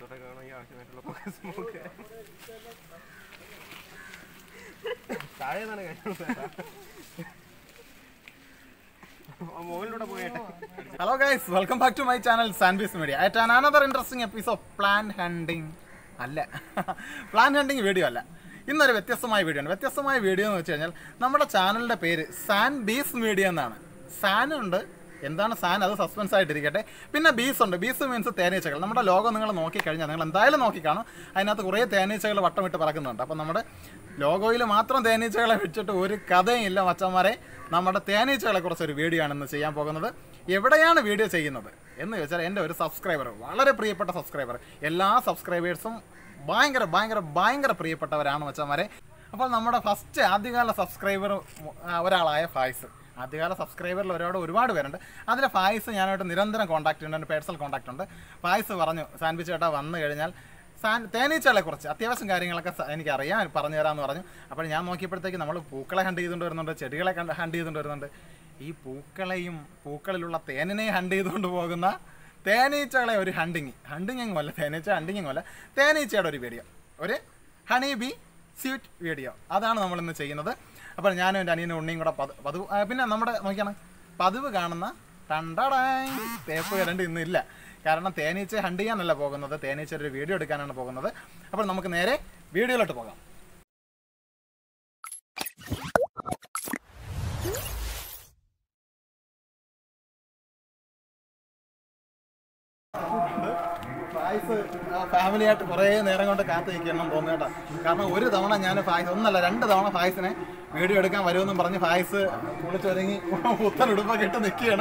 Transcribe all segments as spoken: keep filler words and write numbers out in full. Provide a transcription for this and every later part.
Hello guys, welcome back to my channel Sandbeast Media. At another interesting episode of plant hunting. അല്ല plant hunting video അല്ല, ഇന്നൊരു വ്യത്യസ്തമായ video ആണ്. വ്യത്യസ്തമായ video എന്ന് വെച്ച് കഴിഞ്ഞാൽ നമ്മുടെ ചാനലിൻ്റെ പേര് സാൻബീസ്റ്റ് മീഡിയ എന്നാണ്. സാനുണ്ട്, എന്താണ് സാൻ അത് സസ്പെൻസ് ആയിട്ടിരിക്കട്ടെ. പിന്നെ ബീസ് ഉണ്ട്. ബീസ് മീൻസ് തേനീച്ചകൾ. നമ്മുടെ ലോകം നിങ്ങൾ നോക്കിക്കഴിഞ്ഞാൽ നിങ്ങൾ എന്തായാലും നോക്കിക്കാണും, അതിനകത്ത് കുറേ തേനീച്ചകൾ വട്ടമിട്ട് പറക്കുന്നുണ്ട്. അപ്പം നമ്മുടെ ലോഗോയിൽ മാത്രം തേനീച്ചകളെ വെച്ചിട്ട് ഒരു കഥയും ഇല്ല മച്ചന്മാരെ. നമ്മുടെ തേനീച്ചകളെ കുറിച്ചൊരു വീഡിയോ ആണ് ഇന്ന് ചെയ്യാൻ പോകുന്നത്. എവിടെയാണ് വീഡിയോ ചെയ്യുന്നത് എന്ന് ചോദിച്ചാൽ എൻ്റെ ഒരു സബ്സ്ക്രൈബർ, വളരെ പ്രിയപ്പെട്ട സബ്സ്ക്രൈബർ, എല്ലാ സബ്സ്ക്രൈബേഴ്സും ഭയങ്കര ഭയങ്കര ഭയങ്കര പ്രിയപ്പെട്ടവരാണ് മച്ചന്മാരെ. അപ്പോൾ നമ്മുടെ ഫസ്റ്റ് ആദ്യകാല സബ്സ്ക്രൈബർ ഒരാളായ ഫായിസ്. ആദ്യകാല സബ്സ്ക്രൈബറിൽ ഒരുപാട് ഒരുപാട് പേരുണ്ട്. അതിലെ ഫായിസ് ഞാനായിട്ട് നിരന്തരം കോൺടാക്റ്റ് ഉണ്ട്, എൻ്റെ പേഴ്സണൽ കോൺടാക്റ്റ് ഉണ്ട്. ഫായിസ് പറഞ്ഞു, സാൻബി ചേട്ടാ വന്നു കഴിഞ്ഞാൽ സാൻ തേനീച്ചകളെ കുറിച്ച് അത്യാവശ്യം കാര്യങ്ങളൊക്കെ എനിക്കറിയാം, പറഞ്ഞു തരാമെന്ന് പറഞ്ഞു. അപ്പോൾ ഞാൻ നോക്കിയപ്പോഴത്തേക്ക് നമ്മൾ പൂക്കളെ ഹണ്ട് ചെയ്തുകൊണ്ട് വരുന്നുണ്ട്, ചെടികളെ ഹണ്ട് ചെയ്തുകൊണ്ട് വരുന്നുണ്ട്. ഈ പൂക്കളെയും പൂക്കളിലുള്ള തേനിനെയും ഹണ്ട് ചെയ്തുകൊണ്ട് പോകുന്ന തേനീച്ചകളെ ഒരു ഹണ്ടിങ് ഹണ്ടിങ്ങും അല്ല, തേനീച്ച ഹണ്ടിങ്ങും അല്ല, തേനീച്ചയുടെ ഒരു വീഡിയോ, ഒരു ഹണി ബി സ്വീറ്റ് വീഡിയോ, അതാണ് നമ്മളിന്ന് ചെയ്യുന്നത്. അപ്പോൾ ഞാനും എൻ്റെ അനിയനും ഉണ്ണിയും കൂടെ പത് പതിവ് പിന്നെ നമ്മുടെ നോക്കിയാണ് പതിവ് കാണുന്ന ടണ്ടടായി തേപ്പ് കരണ്ട് ഇന്നില്ല. കാരണം തേനീച്ച ഹണ്ട് ചെയ്യാനല്ല പോകുന്നത്, തേനീച്ചയുടെ ഒരു വീഡിയോ എടുക്കാനാണ് പോകുന്നത്. അപ്പോൾ നമുക്ക് നേരെ വീഡിയോയിലോട്ട് പോകാം. ഫായിസ് ഫാമിലിയായിട്ട് കുറേ നേരം കൊണ്ട് കാത്തു നിൽക്കണം തോന്നുന്നു കേട്ടോ. കാരണം ഒരു തവണ ഞാൻ ഫായിസ് ഒന്നല്ല രണ്ട് തവണ ഫായിസിനെ വീഡിയോ എടുക്കാൻ വരുമെന്നും പറഞ്ഞ് ഫായിസ് കുളിച്ചൊരുങ്ങി പുത്തൻ ഉടുപ്പൊക്കെ ഇട്ട് നിൽക്കുകയാണ്.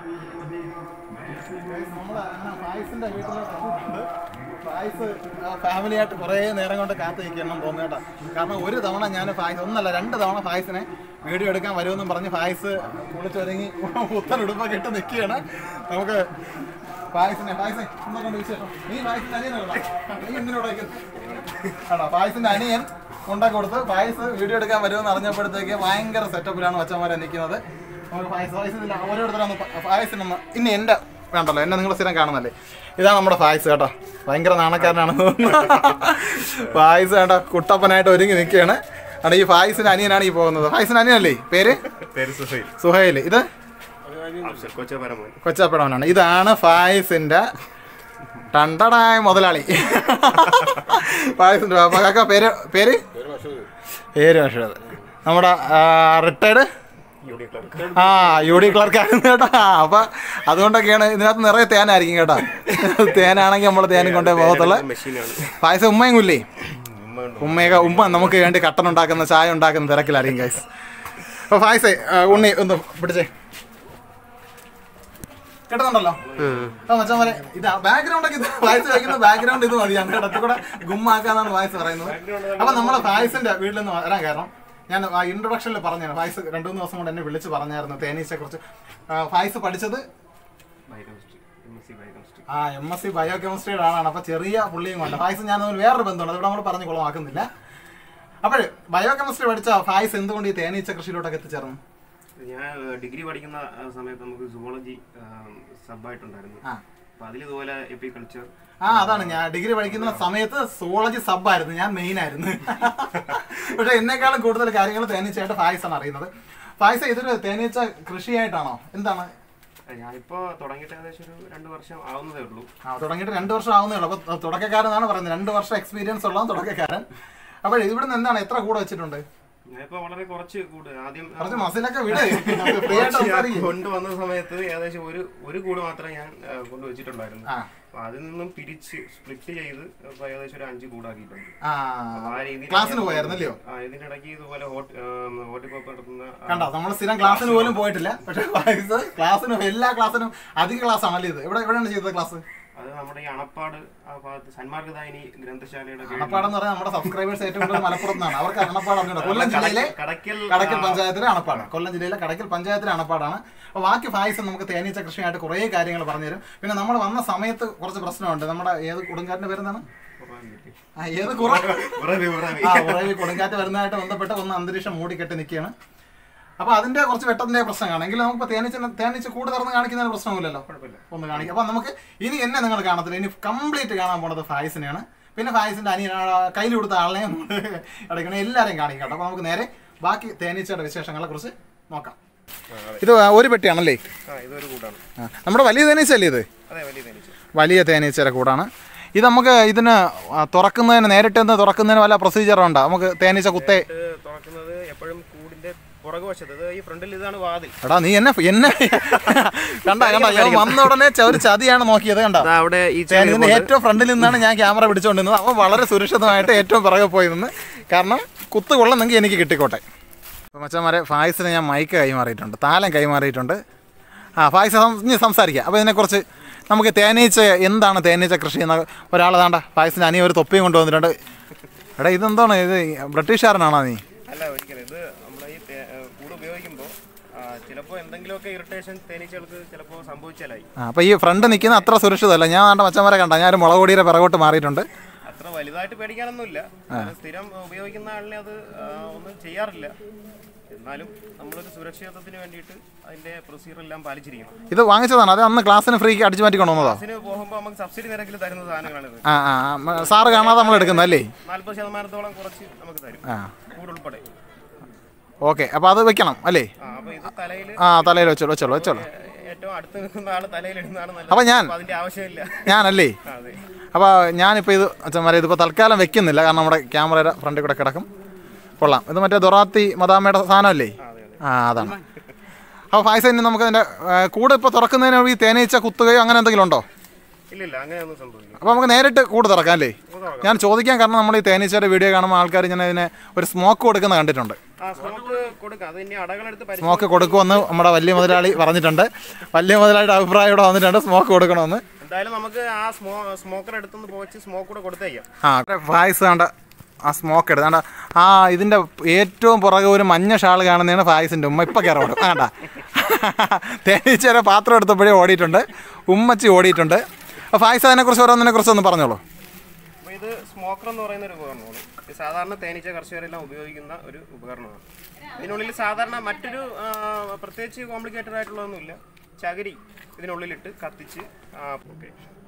ഫായിസിൻ്റെ വീട്ടിലോട്ട് ഫായിസ് ഫാമിലിയായിട്ട് കുറേ നേരം കൊണ്ട് കാത്തു നിൽക്കണം തോന്നുന്നു കേട്ടോ. കാരണം ഒരു തവണ ഞാൻ ഫായിസ് ഒന്നല്ല രണ്ട് തവണ ഫായിസിനെ വീഡിയോ എടുക്കാൻ വരുമെന്നും പറഞ്ഞ് ഫായിസ് കുളിച്ചൊരുങ്ങി പുത്തൻ ഉടുപ്പൊക്കെ ഇട്ട് നിൽക്കുകയാണ്. നമുക്ക് ഫായിസിനെ ഫായിസെ എന്തൊക്കെയുണ്ട് വിശേഷം? നീ ഫായിസിൻ്റെ അനിയനല്ലോ, നീ എന്തിനോടേക്ക് ആണോ? ഫായിസിൻ്റെ അനിയൻ കൊണ്ടാക്കി കൊടുത്ത് ഫായിസ് വീഡിയോ എടുക്കാൻ വരുമെന്ന് അറിഞ്ഞപ്പോഴത്തേക്ക് ഭയങ്കര സെറ്റപ്പിലാണ് മച്ചന്മാരെ നിൽക്കുന്നത്. നമുക്ക് ഫായിസ് ഫായിസില്ല ഓരോരുത്തരാണ് ഫായിസിനൊന്ന് ഇനി എൻ്റെ വേണ്ടല്ലോ, എന്നെ നിങ്ങൾ സ്ഥിരം കാണുന്നല്ലേ. ഇതാണ് നമ്മുടെ ഫായിസ് കേട്ടോ, ഭയങ്കര നാണക്കാരനാണ് ഫായിസ് കേട്ടോ, കുട്ടപ്പനായിട്ട് ഒരുങ്ങി നിൽക്കുകയാണ്. ആണ് ഈ ഫായിസിൻ്റെ അനിയനാണ് ഈ പോകുന്നത്. ഫായിസിൻ്റെ അനിയനല്ലേ പേര്? സുഹൈൽ. സുഹൈൽ. ഇത് കൊച്ചാപ്പടവനാണ്. ഇതാണ് ഫായിസിന്റെ ടണ്ടടായ മുതലാളി. ഫായിസിന്റെ കാക്ക പേര് പേര് പേര് അക്ഷത്, നമ്മുടെ റിട്ടയർഡ് ആ യു ഡി ക്ലർക്ക് ആയിരുന്നു കേട്ടോ. അപ്പൊ അതുകൊണ്ടൊക്കെയാണ് ഇതിനകത്ത് നിറയെ തേനായിരിക്കും കേട്ടോ. തേനാണെങ്കിൽ നമ്മൾ തേനും കൊണ്ടേ പോകത്തുള്ളു. ഫായിസ് ഉമ്മയും കുല്ലേ ഉമ്മയൊക്കെ ഉമ്മ നമുക്ക് വേണ്ടി കട്ടൻ ഉണ്ടാക്കുന്ന ചായ ഉണ്ടാക്കുന്ന തിരക്കിലായിരിക്കും ഗൈസ്. അപ്പൊ ഫായിസേ ഉണ്ണി ഒന്ന് പിടിച്ചേ, കേട്ടുന്നുണ്ടല്ലോ മച്ചാൻ. ഇതാ ബാക്ക്ഗ്രൗണ്ട് ഒക്കെ, ഇത് ഫായിസ് വയ്ക്കുന്ന ബാക്ക്ഗ്രൗണ്ട് ഇത് മതി, അങ്ങനെ ഇടത്തിൽ കൂടെ ഗുമ്മാക്കാന്നാണ് ഫായിസ് പറയുന്നത്. അപ്പൊ നമ്മളെ ഫായിസിന്റെ വീട്ടിൽ നിന്ന് വരാൻ കാരണം ഞാൻ ആ ഇൻട്രൊഡക്ഷനിൽ പറഞ്ഞാണ്. ഫായിസ് രണ്ടു മൂന്ന് ദിവസം കൊണ്ട് എന്നെ വിളിച്ച് പറഞ്ഞായിരുന്നു തേനീച്ചയെ കുറിച്ച്. ഫായിസ് പഠിച്ചത് ആ എം എസ് സി ബയോ കെമിസ്ട്രിയുടെ ആളാണ്. അപ്പൊ ചെറിയ പുള്ളിയും കൊണ്ട് ഫായിസ് ഞാൻ വേറൊരു ബന്ധമുണ്ട്, അതിവിടെ നമ്മൾ പറഞ്ഞു കുളമാക്കുന്നില്ല. അപ്പോഴ് ബയോ കെമിസ്ട്രി പഠിച്ച ഫായിസ് എന്തുകൊണ്ട് ഈ തേനീച്ച കൃഷിയിലോട്ടൊക്കെ എത്തിച്ചേർന്നു? ഞാൻ ഡിഗ്രി പഠിക്കുന്ന സമയത്ത് നമുക്ക് സുവോളജി സബ്ബായിട്ടുണ്ടായിരുന്നു. അപ്പൊ അതിലിതുപോലെ എപ്പികൾച്ചർ ആ അതാണ് ഞാൻ ഡിഗ്രി പഠിക്കുന്ന സമയത്ത് സുവോളജി സബ്ബായിരുന്നു, ഞാൻ മെയിൻ ആയിരുന്നു. പക്ഷെ എന്നെക്കാളും കൂടുതൽ കാര്യങ്ങൾ തേനീച്ചയായിട്ട് ഫായിസാണ് അറിയുന്നത്. ഫായിസ ഇതൊരു തേനീച്ച കൃഷിയായിട്ടാണോ എന്താണ്? ഞാനിപ്പോ തുടങ്ങിയിട്ട് ഏകദേശം ഒരു രണ്ടു വർഷം ആവുന്നതേ ഉള്ളൂ. ആ തുടങ്ങിയിട്ട് രണ്ടു വർഷം ആവുന്നേ ഉള്ളൂ. അപ്പൊ തുടക്കക്കാരനാണ് പറയുന്നത്, രണ്ടു വർഷം എക്സ്പീരിയൻസ് ഉള്ള തുടക്കക്കാരൻ. അപ്പോൾ ഇവിടുന്ന് എന്താണ് എത്ര കൂടെ വെച്ചിട്ടുണ്ട്? വളരെ കുറച്ച് കൂട് ആദ്യം കൊണ്ടുവന്ന സമയത്ത് ഏകദേശം ഒരു ഒരു കൂട് മാത്രമേ ഞാൻ കൊണ്ടുവച്ചിട്ടുണ്ടായിരുന്നു. അപ്പൊ അതിൽ നിന്നും പിരിച്ച് സ്പ്ലിറ്റ് ചെയ്ത് ഏകദേശം ഒരു അഞ്ച് കൂടാക്കിയിട്ടുണ്ട്. ആ രീതിയിൽ ഇതിനിടയ്ക്ക് ഇതുപോലെ ഹോർട്ടികോപ്പ് നടത്തുന്ന കണ്ടോ, നമ്മൾ സ്ഥിരം ക്ലാസ്സിന് പോലും പോയിട്ടില്ല. പക്ഷെ ക്ലാസ്സിനും എല്ലാ ക്ലാസ്സിനും അധിക ക്ലാസ് ആണല്ലേ ഇത്. എവിടെ എവിടെയാണ് ചെയ്തത് ക്ലാസ്? അത് നമ്മുടെ ഈ അണപ്പാട് ആ ഭാഗത്ത് സന്മാർഗദായിനി ഗ്രന്ഥശാലയുടെ അണപ്പാടെന്ന് പറഞ്ഞാൽ നമ്മുടെ സബ്സ്ക്രൈബേഴ്സ് ഏറ്റവും കൂടുതൽ മലപ്പുറത്താണ്. അവർക്ക് അണപ്പാട് അറിഞ്ഞൂടാ. കൊല്ലം ജില്ലയിലെ കടക്കൽ കടക്കൽ പഞ്ചായത്തിലെ അണപ്പാടാണ്. കൊല്ലം ജില്ലയിലെ കടക്കൽ പഞ്ചായത്തിലെ അണപ്പാടാണ്. അപ്പോൾ ബാക്കി ഫായിസ് നമുക്ക് തേനീച്ച കൃഷിയായിട്ട് കുറേ കാര്യങ്ങൾ പറഞ്ഞുതരും. പിന്നെ നമ്മൾ വന്ന സമയത്ത് കുറച്ച് പ്രശ്നമുണ്ട്. നമ്മുടെ ഏത് കൊടുങ്കാറ്റിന്റെ പേരെന്താണ്? ഏത് കുറേ കൊടുങ്കാറ്റ് വരുന്നതായിട്ട് ബന്ധപ്പെട്ട് ഒന്ന് അന്തരീക്ഷം മൂടിക്കെട്ടി നിൽക്കുകയാണ്. അപ്പോൾ അതിൻ്റെ കുറച്ച് വെട്ടത്തിൻ്റെ പ്രശ്നം കാണാം. എങ്കിലും നമുക്ക് തേനീച്ച തേനീച്ച കൂട് തുറന്ന് കാണിക്കുന്നതിന് പ്രശ്നമില്ലല്ലോ, ഒന്ന് കാണിക്കാം. അപ്പോൾ നമുക്ക് ഇനി എന്നെ നിങ്ങൾ കാണത്തില്ല, ഇനി കംപ്ലീറ്റ് കാണാൻ പോണത് ഫായിസിനെയാണ്. പിന്നെ ഫായിസിൻ്റെ അനിയൻ കയ്യിൽ കൊടുത്ത ആളിനെയും നമ്മൾ ഇടയ്ക്കണം, എല്ലാവരെയും കാണിക്കാം. അപ്പോൾ നമുക്ക് നേരെ ബാക്കി തേനീച്ചയുടെ വിശേഷങ്ങളെ കുറിച്ച് നോക്കാം. ഇത് ഒരു പെട്ടിയാണല്ലേ? നമ്മുടെ വലിയ തേനീച്ചല്ലേ ഇത്? വലിയ തേനീച്ചയുടെ കൂടാണ് ഇത്. നമുക്ക് ഇതിന് തുറക്കുന്നതിന് നേരിട്ട് നിന്ന് തുറക്കുന്നതിന് വല്ല പ്രൊസീജിയറുണ്ടോ? നമുക്ക് തേനീച്ച കുത്തേ എടാ നീ എന്നെ എന്നെ കണ്ട കണ്ട ഞാൻ വന്ന ഉടനെ ഒരു ചതിയാണ് നോക്കിയത്. കണ്ട ഇതിന്റെ ഏറ്റവും ഫ്രണ്ടിൽ നിന്നാണ് ഞാൻ ക്യാമറ പിടിച്ചുകൊണ്ടിരുന്നത്. അവൻ വളരെ സുരക്ഷിതമായിട്ട് ഏറ്റവും പിറകെ പോയി നിന്ന്, കാരണം കുത്ത് കൊള്ളുന്നെങ്കിൽ എനിക്ക് കിട്ടിക്കോട്ടെ. അപ്പോൾ മച്ചന്മാരെ ഫായിസിന് ഞാൻ മൈക്ക് കൈമാറിയിട്ടുണ്ട്, താലം കൈമാറിയിട്ടുണ്ട്. ആ ഫായിസ് ഇനി സംസാരിക്കാം. അപ്പോൾ ഇതിനെക്കുറിച്ച് നമുക്ക് തേനീച്ച എന്താണ് തേനീച്ച കൃഷി എന്ന ഒരാൾ താണ്ട ഫായിസിന് അനിയ ഒരു തൊപ്പിയും കൊണ്ടുവന്നിട്ടുണ്ട്. എടാ ഇതെന്താണ് ഇത്? ബ്രിട്ടീഷുകാരനാണോ നീ? അല്ല ഒരിക്കലും. ഇത് നമ്മൾ ഈ കൂട് ഉപയോഗിക്കുമ്പോൾ ചിലപ്പോൾ എന്തെങ്കിലുമൊക്കെ ഇറിറ്റേഷൻ തേനീച്ചകൾക്ക് ചിലപ്പോൾ സംഭവിച്ചാലായി. ആ അപ്പോൾ ഈ ഫ്രണ്ട് നിൽക്കുന്ന അത്ര സുരക്ഷിതമല്ല. ഞാൻ താണ്ട മച്ചന്മാരെ കണ്ട ഞാൻ ഒരു മുളക് പൊടിയുടെ പിറകോട്ട് മാറിയിട്ടുണ്ട്. അത്ര വലുതായിട്ട് പേടിക്കാനൊന്നുമില്ല. സ്ഥിരം ഉപയോഗിക്കുന്ന ആളിനെ അത് ഒന്നും ചെയ്യാറില്ല. എന്നാലും നമ്മളൊരു സുരക്ഷിതത്വത്തിന് വേണ്ടിയിട്ട് അതിന്റെ പ്രൊസീജിയർ എല്ലാം പാലിച്ചിരിക്കണം. ഇത് വാങ്ങിച്ചതാണ്, അത് അന്ന് ക്ലാസ്സിന് ഫ്രീ അടിച്ചു മാറ്റി കൊണ്ടുവന്നതോ? ക്ലാസ്സിന് പോകുമ്പോൾ നമുക്ക് സബ്സിഡി നിരക്കിൽ തരുന്ന സാധനങ്ങളാണ്. ആ ആ സാറ് കാണാതെ നമ്മൾ എടുക്കുന്നതല്ലേ? നാല്പത് ശതമാനത്തോളം കുറച്ച് നമുക്ക് തരും, കൂടുൾപ്പെടെ. ഓക്കെ, അപ്പോൾ അത് വെക്കണം അല്ലേ? ആ തലയിൽ വെച്ചോളൂ വെച്ചോളൂ വെച്ചോളൂ. ഏറ്റവും അടുത്ത് നിൽക്കുന്ന ആൾ തലയിലിടുന്നതാണ് നല്ലത്. അപ്പോൾ ഞാൻ അതിന്റെ ആവശ്യമില്ല. ഞാനല്ലേ? അപ്പോൾ ഞാനിപ്പോൾ ഇത് അച്ഛന്മാരെ ഇതിപ്പോൾ തൽക്കാലം വെക്കുന്നില്ല, കാരണം നമ്മുടെ ക്യാമറയുടെ ഫ്രണ്ടിൽ കൂടെ കിടക്കും. കൊള്ളാം. ഇത് മറ്റേ ദൊറാത്തി മദാമയുടെ സാധനമല്ലേ? ആ അതാണ്. അപ്പോൾ ഫായിസ ഇനി നമുക്ക് അതിൻ്റെ കൂടെ ഇപ്പോൾ തുറക്കുന്നതിന് ഈ തേനീച്ച കുത്തുകയോ അങ്ങനെ എന്തെങ്കിലും ഉണ്ടോ? ഇല്ലില്ല, അങ്ങനെയൊന്നും സംഭവിക്കില്ല. അപ്പോൾ നമുക്ക് നേരിട്ട് കൂട് തുറക്കാം അല്ലേ? ഞാൻ ചോദിക്കാൻ കാരണം നമ്മൾ ഈ തേനീച്ചയുടെ വീഡിയോ കാണുമ്പോൾ ആൾക്കാർ ഇങ്ങനെ ഇതിനെ ഒരു സ്മോക്ക് കൊടുക്കുന്ന കണ്ടിട്ടുണ്ട്. സ്മോക്ക് കൊടുക്കുമെന്ന് നമ്മുടെ വലിയ മുതലാളി പറഞ്ഞിട്ടുണ്ട്. വലിയ മുതലാളിയുടെ അഭിപ്രായം ഇവിടെ വന്നിട്ടുണ്ട്, സ്മോക്ക് കൊടുക്കണമെന്ന്. എന്തായാലും നമുക്ക് ആ സ്മോക്കർ എടുത്തൊന്ന് പോയി സ്മോക്ക് കൂടെ കൊടുത്തേക്കാം. ആ ഫായിസ് കണ്ട ആ സ്മോക്ക് എടുത്ത് കണ്ട ആ ഇതിൻ്റെ ഏറ്റവും പുറകെ ഒരു മഞ്ഞ ഷാൾ കാണുന്നതാണ് ഫായിസിൻ്റെ ഉമ്മ. ഇപ്പം കയറി ഓടും വേണ്ട. തേനീച്ചയുടെ പാത്രം എടുത്തപ്പോഴേ ഓടിയിട്ടുണ്ട്, ഉമ്മച്ചി ഓടിയിട്ടുണ്ട്. അപ്പോൾ ഫായിസ് അതിനെക്കുറിച്ച് ഓരോന്നിനെ കുറിച്ച് ഒന്ന് പറഞ്ഞോളൂ. അപ്പോൾ ഇത് സ്മോക്കർ എന്ന് പറയുന്ന ഒരു ഉപകരണമാണ്. ഇത് സാധാരണ തേനീച്ച കർഷകരെല്ലാം ഉപയോഗിക്കുന്ന ഒരു ഉപകരണമാണ്. ഇതിനുള്ളിൽ സാധാരണ മറ്റൊരു പ്രത്യേകിച്ച് കോംപ്ലിക്കേറ്റഡ് ആയിട്ടുള്ളതൊന്നുമില്ല. ചകിരി ഇതിനുള്ളിലിട്ട് കത്തിച്ച് ഓക്കെ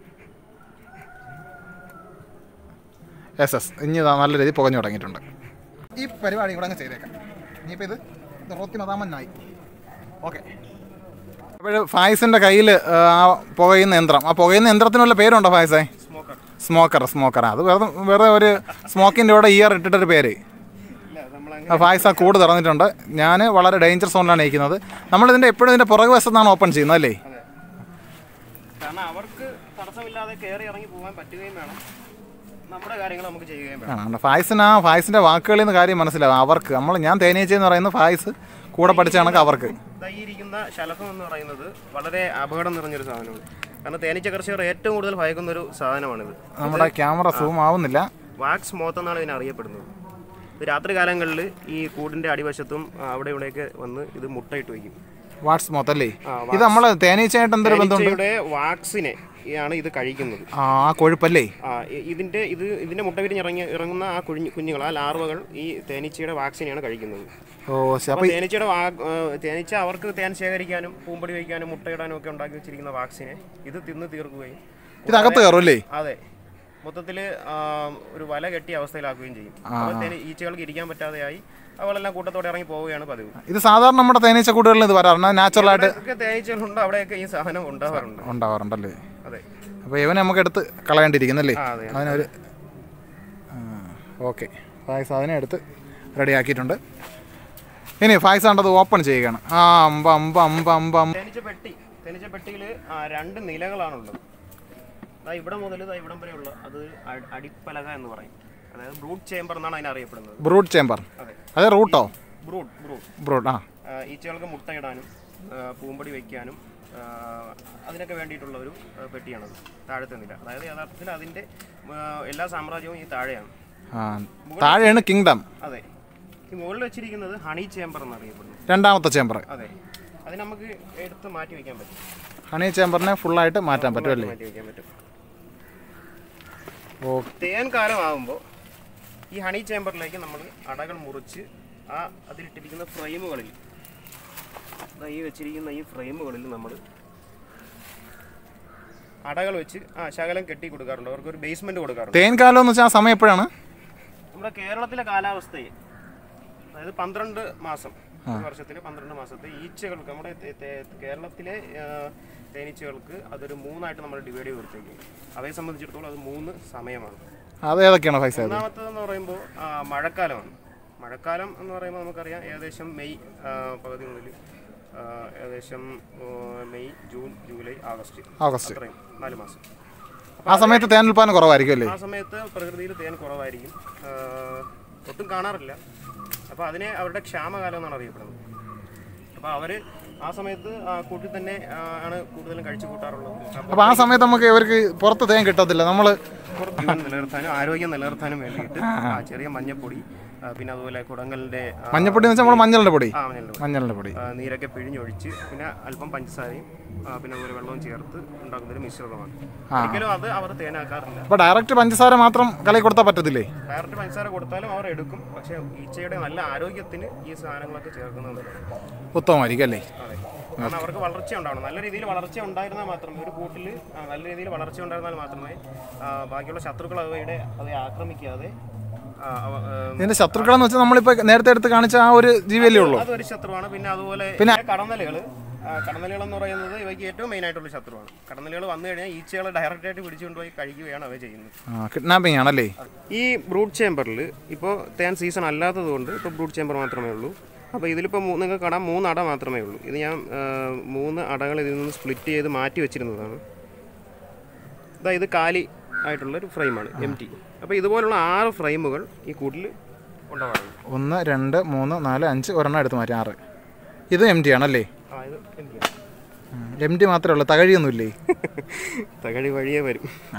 എസ് എസ് ഇനി നല്ല രീതിയിൽ പുകഞ്ഞു തുടങ്ങിയിട്ടുണ്ട്. ഈ പരിപാടി ഇവിടെ അങ്ങ് ചെയ്തേക്കാം. ഇനിയിപ്പോൾ ഇത് റോത്തി മതാമന്നായി. ഓക്കെ, അപ്പോൾ ഫായിസിൻ്റെ കയ്യിൽ ആ പുകയുന്ന യന്ത്രം, ആ പുകയുന്ന യന്ത്രത്തിനുള്ള പേരുണ്ടോ ഫായിസേ? സ്മോക്കർ. സ്മോക്കർ അത് വെറുതെ വേറെ ഒരു സ്മോക്കിൻ്റെ കൂടെ ഇയർ ഇട്ടിട്ടൊരു പേര്. ഫായിസ് ആ കൂട് തുറന്നിട്ടുണ്ട്. ഞാൻ വളരെ ഡേഞ്ചർ സോണിലാണ് ഇരിക്കുന്നത്. നമ്മളിതിൻ്റെ എപ്പോഴും ഇതിൻ്റെ പുറകു വശത്താണ് ഓപ്പൺ ചെയ്യുന്നത് അല്ലേ? കാരണം അവർക്ക് തടസ്സമില്ലാതെ കയറി ഇറങ്ങി പോകാൻ പറ്റുകയും വേണം, നമ്മുടെ കാര്യങ്ങൾ നമുക്ക് ചെയ്യുകയും വേണം. ഫായിസിന് ആ ഫായിസിൻ്റെ വാക്കുകളിൽ നിന്ന് കാര്യം മനസ്സിലാവും. അവർക്ക് നമ്മൾ ഞാൻ തേനീച്ച എന്ന് പറയുന്നത് ഫായിസ് കൂടെ പഠിച്ച കണക്ക് അവർക്ക്. ഈ ഇരിക്കുന്ന ശലഭം എന്ന് പറയുന്നത് വളരെ അപകടം നിറഞ്ഞൊരു സാധനമാണ്. കാരണം തേനീച്ച കർഷകർ ഏറ്റവും കൂടുതൽ ഭയക്കുന്ന ഒരു സാധനമാണിത്. നമ്മുടെ ക്യാമറ സൂം ആവുന്നില്ല. വാക്സ് മോത്ത് എന്നാണ് ഇതിനെ അറിയപ്പെടുന്നത്. ഇത് രാത്രി കാലങ്ങളിൽ ഈ കൂടിൻ്റെ അടിവശത്തും അവിടെ ഇവിടെയൊക്കെ വന്ന് ഇത് മുട്ടയിട്ട് വയ്ക്കും. വാക്സ് മോത്ത് അല്ലേ? ഇത് നമ്മൾ തേനീച്ചയായിട്ട് എന്തൊരു ബന്ധമുണ്ട്? വാക്സിനെ ആണ് ഇത് കഴിക്കുന്നത്. ആ കൊഴുപ്പല്ലേ? ആ ഇതിന്റെ ഇത് ഇതിന്റെ മുട്ട വിരിഞ്ഞിറങ്ങി ഇറങ്ങുന്ന ആ കുഞ്ഞു കുഞ്ഞുങ്ങൾ ആ ലാർവകൾ ഈ തേനീച്ചയുടെ വാക്സിനെയാണ് കഴിക്കുന്നത്. ഓ തേനീച്ചയുടെ തേനീച്ച അവർക്ക് തേൻ ശേഖരിക്കാനും പൂമ്പൊടി വയ്ക്കാനും മുട്ടയിടാനും ഒക്കെ ഉണ്ടാക്കി വെച്ചിരിക്കുന്ന വാക്സിനെ ഇത് തിന്ന് തീർക്കുകയും ഇതകത്ത് കയറുമല്ലേ? അതെ, മൊത്തത്തിൽ ഒരു വല കെട്ടിയ അവസ്ഥയിലാക്കുകയും ചെയ്യും. അപ്പോൾ ഈച്ചകൾക്ക് ഇരിക്കാൻ പറ്റാതെയായി അവളെല്ലാം കൂട്ടത്തോടെ ഇറങ്ങി പോവുകയാണ് പതിവ്. ഇത് സാധാരണ നമ്മുടെ തേനീച്ച കൂട്ടുകളിൽ ഇത് വരാറുണ്ട്. നാച്ചുറൽ ആയിട്ട് തേനീച്ചകളുണ്ട്, അവിടെയൊക്കെ ഈ സാധനം ഉണ്ടാവാറുണ്ട് ഉണ്ടാവാറുണ്ടല്ലേ? അതെ. അപ്പോൾ ഇവനെ നമുക്ക് എടുത്ത് കളയേണ്ടിയിരിക്കുന്നല്ലേ? അതിനൊരു ഓക്കെ ഫായിസ് അതിനെ എടുത്ത് റെഡിയാക്കിയിട്ടുണ്ട്. ഇനി ഫായിസ് കണ്ടത് ഓപ്പൺ ചെയ്യുകയാണ്. ആ അമ്പ അമ്പ അമ്പ അമ്പ തേനീച്ച പെട്ടി തേനീച്ച പെട്ടിയിൽ രണ്ട് നിലകളാണുള്ളത്. ഇവിടെ മുതൽ ഇവിടം വരെയുള്ള അത് അടിപ്പലക എന്ന് പറയും. അതായത് ബ്രൂഡ് ചേംബർ എന്നാണ് അതിനെ അറിയപ്പെടുന്നത്. ബ്രൂഡ് ചേംബർ അതെ റൂട്ടോ? ബ്രൂഡ് ബ്രൂഡ് ബ്രൂഡ് ആ ഈച്ചകൾക്ക് മുട്ടയിടാനും പൂമ്പൊടി വയ്ക്കാനും അതിനൊക്കെ വേണ്ടിയിട്ടുള്ള ഒരു പെട്ടിയാണത്. താഴത്തെ നില, അതായത് യഥാർത്ഥത്തിൽ അതിൻ്റെ എല്ലാ സാമ്രാജ്യവും ഈ താഴെയാണ്. താഴെയാണ് കിങ്ഡം. അതെ. ഈ മുകളിൽ വെച്ചിരിക്കുന്നത് ഹണി ചേംബർ എന്നറിയപ്പെടുന്നു, രണ്ടാമത്തെ ചേംബർ. അതെ, അത് നമുക്ക് എടുത്ത് മാറ്റി വയ്ക്കാൻ പറ്റും. ഹണി ചേംബറിനെ ഫുള്ളായിട്ട് മാറ്റാൻ പറ്റും അല്ലേ? മാറ്റി വയ്ക്കാൻ പറ്റും. തേൻ കാലമാകുമ്പോൾ ഈ ഹണി ചേംബറിലേക്ക് നമ്മൾ അടകൾ മുറിച്ച് ആ അതിലിട്ടിരിക്കുന്ന ഫ്രെയിമുകളിൽ ഈ വെച്ചിരിക്കുന്ന ഈ ഫ്രെയിമുകളിൽ നമ്മൾ അടകൾ വെച്ച് ആ ശകലം കെട്ടി കൊടുക്കാറുണ്ട്. അവർക്ക് ഒരു ബേസ്മെന്റ് കൊടുക്കാറുണ്ട്. തേൻ കാലം എന്ന് വെച്ചാൽ ആ സമയം എപ്പോഴാണ്? നമ്മുടെ കേരളത്തിലെ കാലാവസ്ഥയെ, അതായത് പന്ത്രണ്ട് മാസം, വർഷത്തിലെ പന്ത്രണ്ട് മാസത്തെ ഈച്ചകൾക്ക്, നമ്മുടെ കേരളത്തിലെ തേനീച്ചകൾക്ക് അതൊരു മൂന്നായിട്ട് നമ്മൾ ഡിവൈഡ് ചെയ്ത് കൊടുത്തേക്കും. അവയെ സംബന്ധിച്ചിടത്തോളം അത് മൂന്ന് സമയമാണ്. അതേതൊക്കെയാണ്? ഒന്നാമത്തേതെന്ന് പറയുമ്പോൾ മഴക്കാലമാണ്. മഴക്കാലം എന്ന് പറയുമ്പോൾ നമുക്കറിയാം ഏകദേശം മെയ് പകുതി മുതൽ ഏകദേശം May, June, July, August August അത്രയും നാല് മാസം. ആ സമയത്ത് തേൻ ഉൽപ്പാദനം കുറവായിരിക്കും അല്ലേ? ആ സമയത്ത് പ്രകൃതിയിൽ തേൻ കുറവായിരിക്കും, ഒട്ടും കാണാറില്ല. അപ്പോൾ അതിനെ അവരുടെ ക്ഷാമകാലം എന്നാണ് അറിയപ്പെടുന്നത്. അപ്പോൾ അവർ ആ സമയത്ത് കൂട്ടിൽ തന്നെ ആണ് കൂടുതലും കഴിച്ചു കൂട്ടാറുള്ളത്. അപ്പോൾ ആ സമയത്ത് നമുക്ക് ഇവർക്ക് പുറത്ത് തേൻ കിട്ടത്തില്ല. നമ്മൾ ജീവൻ നിലനിർത്താനും ആരോഗ്യം നിലനിർത്താനും വേണ്ടിയിട്ട് ചെറിയ മഞ്ഞപ്പൊടി, പിന്നെ അതുപോലെ കുടങ്ങളുടെ മഞ്ഞപ്പൊടി എന്ന് വെച്ചാൽ മഞ്ഞളുടെ പൊടി, മഞ്ഞളുടെ പൊടി നീരൊക്കെ പിഴിഞ്ഞൊഴിച്ച് പിന്നെ അല്പം പഞ്ചസാരയും പിന്നെ അതുപോലെ വെള്ളവും ചേർത്ത് ഉണ്ടാക്കുന്ന ഒരു മിശ്രിതമാണ്. ഒരിക്കലും അത് അവർ തേനാക്കാറില്ല. അപ്പോൾ ഡയറക്റ്റ് പഞ്ചസാര മാത്രം കലയിൽ കൊടുത്താൽ പറ്റത്തില്ലേ? ഡയറക്റ്റ് പഞ്ചസാര കൊടുത്താലും അവർ എടുക്കും. പക്ഷേ ഈച്ചയുടെ നല്ല ആരോഗ്യത്തിന് ഈ സാധനങ്ങളൊക്കെ ചേർക്കുന്നത് ഉത്തമമായിരിക്കും അല്ലേ? അതെ, കാരണം അവർക്ക് വളർച്ച ഉണ്ടാവണം. നല്ല രീതിയിൽ വളർച്ച ഉണ്ടായിരുന്നാൽ മാത്രമേ, ഒരു കൂട്ടിൽ നല്ല രീതിയിൽ വളർച്ച ഉണ്ടായിരുന്നാൽ മാത്രമേ ബാക്കിയുള്ള ശത്രുക്കൾ അവയുടെ അവയെ ആക്രമിക്കാതെ. ഇതിന്റെ ശത്രുക്കളെന്ന് വെച്ചാൽ നമ്മളിപ്പോ നേരത്തെ എടുത്ത് കാണിച്ച ആ ഒരു ജീവിയല്ലേ ഉള്ളൂ? അതൊരു ശത്രുവാണ്. പിന്നെ അതുപോലെ പിന്നെ കടന്നലുകൾ കടന്നലുകൾ എന്ന് പറയുന്നത് ഇവയ്ക്ക് ഏറ്റവും മെയിൻ ആയിട്ടുള്ള ശത്രുവാണ്. കടന്നലുകൾ വന്നു കഴിഞ്ഞാൽ ഈച്ചകളെ ഡയറക്റ്റ് ആയിട്ട് പിടിച്ചുകൊണ്ടുപോയി കഴിക്കുകയാണ് അവ ചെയ്യുന്നത്. കിഡ്നാപ്പിംഗ് ആണല്ലേ? ഈ ബ്രൂഡ് ചേമ്പറിൽ ഇപ്പോൾ തേൻ സീസൺ അല്ലാത്തത് കൊണ്ട് ഇപ്പോൾ ബ്രൂഡ് ചേമ്പർ മാത്രമേ ഉള്ളൂ. അപ്പോൾ ഇതിലിപ്പോൾ നിങ്ങൾക്ക് കാണാം മൂന്ന് അട മാത്രമേ ഉള്ളൂ. ഇത് ഞാൻ മൂന്ന് അടകൾ ഇതിൽ നിന്ന് സ്പ്ലിറ്റ് ചെയ്ത് മാറ്റി വെച്ചിരുന്നതാണ്. അതായത് കാലി ആയിട്ടുള്ളൊരു ഫ്രെയിമാണ്, എം ടി. അപ്പോൾ ഇതുപോലുള്ള ആറ് ഫ്രെയിമുകൾ ഈ കൂട്ടിൽ ഉണ്ടാവാറുണ്ട്. ഒന്ന്, രണ്ട്, മൂന്ന്, നാല്, അഞ്ച്, ഒരെണ്ണം എടുത്ത് മാറ്റി ആറ്. ഇത് എം ടി ആണല്ലേ? ആ, ഇത് എം ടി ആണ്. എം ടി മാത്രമേ ഉള്ളൂ, തകഴിയൊന്നുമില്ലേ? തകഴി വഴിയേ വരും. ആ,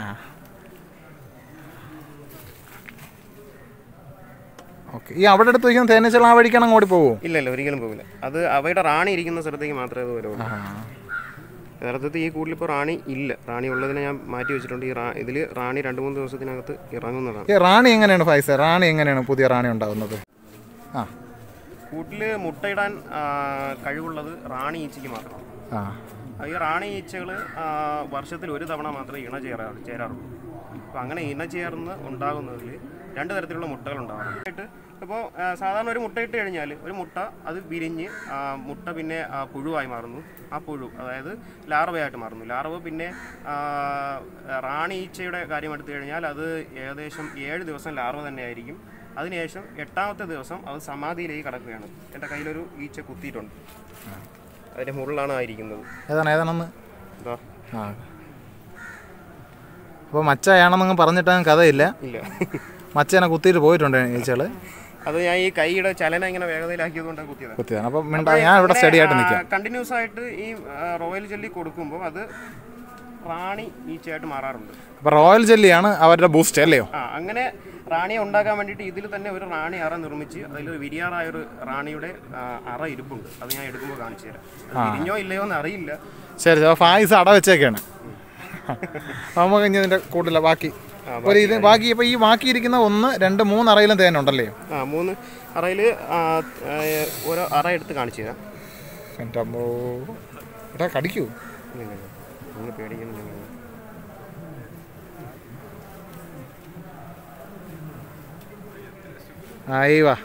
ഓക്കെ. ഈ അവിടെ എടുത്ത് വയ്ക്കുന്ന തേനീച്ചകൾ ആ വഴിക്കാണ് അങ്ങോട്ട് പോകുമോ? ഇല്ല ഇല്ല, ഒരിക്കലും പോകില്ല. അത് അവയുടെ റാണി ഇരിക്കുന്ന സ്ഥലത്തേക്ക് മാത്രമേ അത് വരുള്ളൂ. യഥാർത്ഥത്തിൽ ഈ കൂട്ടിലിപ്പോൾ റാണി ഇല്ല. റാണി ഉള്ളതിനെ ഞാൻ മാറ്റി വെച്ചിട്ടുണ്ട്. ഈ റാ ഇതിൽ റാണി രണ്ട് മൂന്ന് ദിവസത്തിനകത്ത് ഇറങ്ങുന്നതാണ്. ഈ റാണി എങ്ങനെയാണ് ഫൈസ? റാണി എങ്ങനെയാണ് പുതിയ റാണി ഉണ്ടാകുന്നത്? ആ, കൂട്ടിൽ മുട്ടയിടാൻ കഴിവുള്ളത് റാണി ഈച്ചയ്ക്ക് മാത്രമാണ്. ഈ റാണി ഈച്ചകൾ വർഷത്തിൽ ഒരു തവണ മാത്രമേ ഇണ ചേരാ ചേരാറുള്ളൂ. അപ്പോൾ അങ്ങനെ ഇണ ചേർന്ന് ഉണ്ടാകുന്നതിൽ രണ്ട് തരത്തിലുള്ള മുട്ടകൾ ഉണ്ടാകാറുണ്ട്. ഇപ്പോൾ സാധാരണ ഒരു മുട്ട ഇട്ട് കഴിഞ്ഞാൽ ഒരു മുട്ട അത് വിരിഞ്ഞ് മുട്ട പിന്നെ പുഴുവായി മാറുന്നു. ആ പുഴു അതായത് ലാർവയായിട്ട് മാറുന്നു. ലാർവ പിന്നെ റാണി ഈച്ചയുടെ കാര്യം എടുത്തു കഴിഞ്ഞാൽ അത് ഏകദേശം ഏഴ് ദിവസം ലാർവ തന്നെ ആയിരിക്കും. അതിനുശേഷം എട്ടാമത്തെ ദിവസം അത് സമാധിയിലേക്ക് കടക്കുകയാണ്. എൻ്റെ കയ്യിലൊരു ഈച്ച കുത്തിയിട്ടുണ്ട്, അതിൻ്റെ മുകളിലാണ് ആയിരിക്കുന്നത്. ഏതാണ് ഏതാണെന്ന്? ആ, അപ്പോൾ മച്ചയാണെന്നങ്ങ് പറഞ്ഞിട്ട് കഥയില്ല. ഇല്ല, മച്ചേനെ കുത്തിയിട്ട് പോയിട്ടുണ്ട് ഈച്ചകൾ. അത് ഞാൻ ഈ കൈയുടെ ചലനം ഇങ്ങനെ വേഗതയിലാക്കിയത് കുത്തിയത് കുത്തിയതാണ്. അപ്പം ഞാൻ ഇവിടെ സ്റ്റഡി ആയിട്ട് നിൽക്കാം. കണ്ടിന്യൂസ് ആയിട്ട് ഈ റോയൽ ജെല്ലി കൊടുക്കുമ്പോൾ അത് റാണി ഈച്ചയായിട്ട് മാറാറുണ്ട്. അപ്പോൾ റോയൽ ജെല്ലിയാണ് അവരുടെ ബൂസ്റ്റ് അല്ലയോ? ആ, അങ്ങനെ റാണിയെ ഉണ്ടാക്കാൻ വേണ്ടിയിട്ട് ഇതിൽ തന്നെ ഒരു റാണി അറ നിർമ്മിച്ച് അതിലൊരു വിരിയാറായൊരു റാണിയുടെ അറ ഇരിപ്പുണ്ട്. അത് ഞാൻ എടുക്കുമ്പോൾ കാണിച്ചു തരാം. വിരിഞ്ഞോ ഇല്ലയോ എന്ന് അറിയില്ല. ശരി, ഫായിസ് അട വെച്ചേക്കാണ്. നമുക്ക് ഇനി ഇതിൻ്റെ കൂടുതൽ ബാക്കി ഒരു ഇത് ബാക്കി. ഇപ്പോൾ ഈ ബാക്കി ഇരിക്കുന്ന ഒന്ന്, രണ്ട്, മൂന്ന് അറയിലും തേനുണ്ടല്ലേ? ആ, മൂന്ന് അറയിൽ ഓരോ അറ എടുത്ത് കാണിച്ചു തരാം. എൻ്റെ അമ്മോ, ഏട്ടാ കടിക്കൂ. ഒന്ന് പേടിക്കുന്നു. ആയി വാ.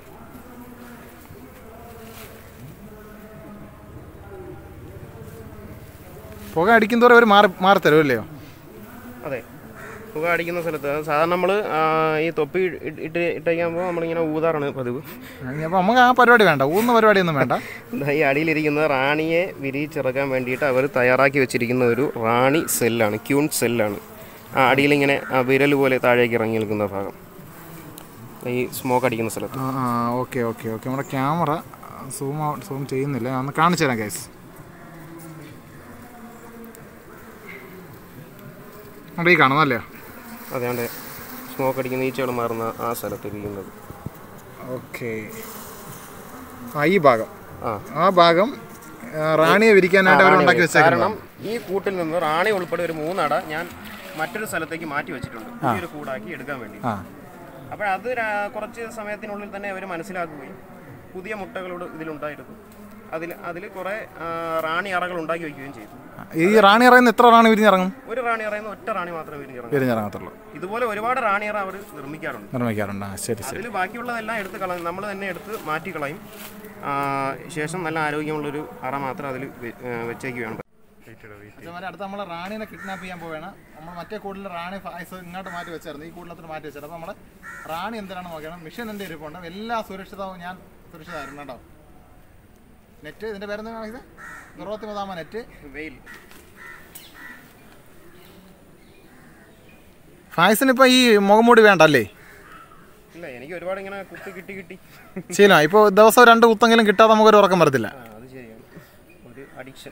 പുക അടിക്കുന്നതോടെ അവർ മാറി മാറി തരും അല്ലയോ? അതെ, പുക അടിക്കുന്ന സ്ഥലത്ത് സാധാരണ നമ്മൾ ഈ തൊപ്പി ഇട്ട് ഇട്ടേക്കുമ്പോൾ നമ്മളിങ്ങനെ ഊതാറാണ് പതിവ്. അപ്പോൾ നമുക്ക് ആ പരിപാടി വേണ്ട, ഊന്ന പരിപാടിയൊന്നും വേണ്ട. ഈ അടിയിലിരിക്കുന്ന റാണിയെ വിരിയിച്ചിറക്കാൻ വേണ്ടിയിട്ട് അവർ തയ്യാറാക്കി വെച്ചിരിക്കുന്ന ഒരു റാണി സെല്ലാണ്, ക്യൂൺ സെല്ലാണ്. ആ അടിയിലിങ്ങനെ വിരൽ പോലെ താഴേക്ക് ഇറങ്ങി നിൽക്കുന്ന ഭാഗം, ഈ സ്മോക്ക് അടിക്കുന്ന സ്ഥലത്ത്. ആ ആ ഓക്കെ ഓക്കെ ഓക്കെ. നമ്മുടെ ക്യാമറ സൂം സൂം ചെയ്യുന്നില്ല, ഒന്ന് കാണിച്ചു തരാം ഗൈസ്. അവിടെ ഈ കാണുന്നല്ലേ? അതെ, അവിടെ സ്മോക്ക് അടിക്കുന്ന ഈച്ചകൾ മാറുന്ന ആ സ്ഥലത്ത് ഇരിക്കുന്നത്. ഓക്കെ, ഈ ഭാഗം, ആ ഭാഗം റാണിയെ വിരിക്കാനായിട്ട് അവർ ഉണ്ടാക്കി വെച്ചേക്കണം. കാരണം ഈ കൂട്ടിൽ നിന്ന് റാണി ഉൾപ്പെടെ ഒരു മൂന്നട ഞാൻ മറ്റൊരു സ്ഥലത്തേക്ക് മാറ്റി വെച്ചിട്ടുണ്ട്, ഈ ഒരു കൂടാക്കി എടുക്കാൻ വേണ്ടി. അപ്പോൾ അത് കുറച്ച് സമയത്തിനുള്ളിൽ തന്നെ അവർ മനസ്സിലാക്കുകയും പുതിയ മുട്ടകളോട് ഇതിലുണ്ടായിരുന്നു. അതിൽ അതിൽ കുറേ റാണി അറകൾ ഉണ്ടാക്കി വയ്ക്കുകയും ചെയ്തു. ഈ റാണി അറയിൽ നിന്ന് എത്ര റാണി വിരിഞ്ഞിറങ്ങും? ഒരു റാണി അറയിൽ നിന്ന് ഒറ്റ റാണി മാത്രമേ വിരിഞ്ഞിറങ്ങും വിരിഞ്ഞിറങ്ങത്തുള്ളൂ. ഇതുപോലെ ഒരുപാട് റാണി അറ അവർ നിർമ്മിക്കാറുണ്ട് നിർമ്മിക്കാറുണ്ട് ശരി ശരി. അതിൽ ബാക്കിയുള്ളതെല്ലാം എടുത്ത് കളയും, നമ്മൾ തന്നെ എടുത്ത് മാറ്റി കളയും. ശേഷം നല്ല ആരോഗ്യമുള്ളൊരു അറ മാത്രം അതിൽ വെച്ചേക്കുകയാണ്. അടുത്ത നമ്മൾ റാണീനെ കിഡ്നാപ്പ് ചെയ്യാൻ പോവുകയാണ്. നമ്മൾ മറ്റേ കൂടുതൽ റാണി ഫായ്സ് ഇങ്ങോട്ട് മാറ്റി വെച്ചായിരുന്നു, ഈ കൂടുതലത്തിൽ മാറ്റി വെച്ചത്. അപ്പോൾ നമ്മുടെ റാണി എന്തിനാണ് നോക്കണം. മിഷൻ എൻ്റെ ഇരിപ്പുണ്ട്, എല്ലാ സുരക്ഷിതവും ഞാൻ സുരക്ഷിതമായിരുന്നു കേട്ടോ. നെറ്റ് ഇതിൻ്റെ പേരെന്താണ് ഇത്? നിറവത്തി മതാമ നെറ്റ് വെയിൽ. ഫായ്സിനിപ്പോൾ ഈ മുഖംമൂടി വേണ്ടല്ലേ? ഇല്ല, എനിക്ക് ഒരുപാട് ഇങ്ങനെ കുത്തി കിട്ടി കിട്ടി ശരിയാ. ഇപ്പോൾ ദിവസം രണ്ട് കുത്തെങ്കിലും കിട്ടാതെ നമുക്കൊരു ഉറക്കം വരത്തില്ല. അത് ശരിയാണ്, ഒരു അഡിക്ഷൻ.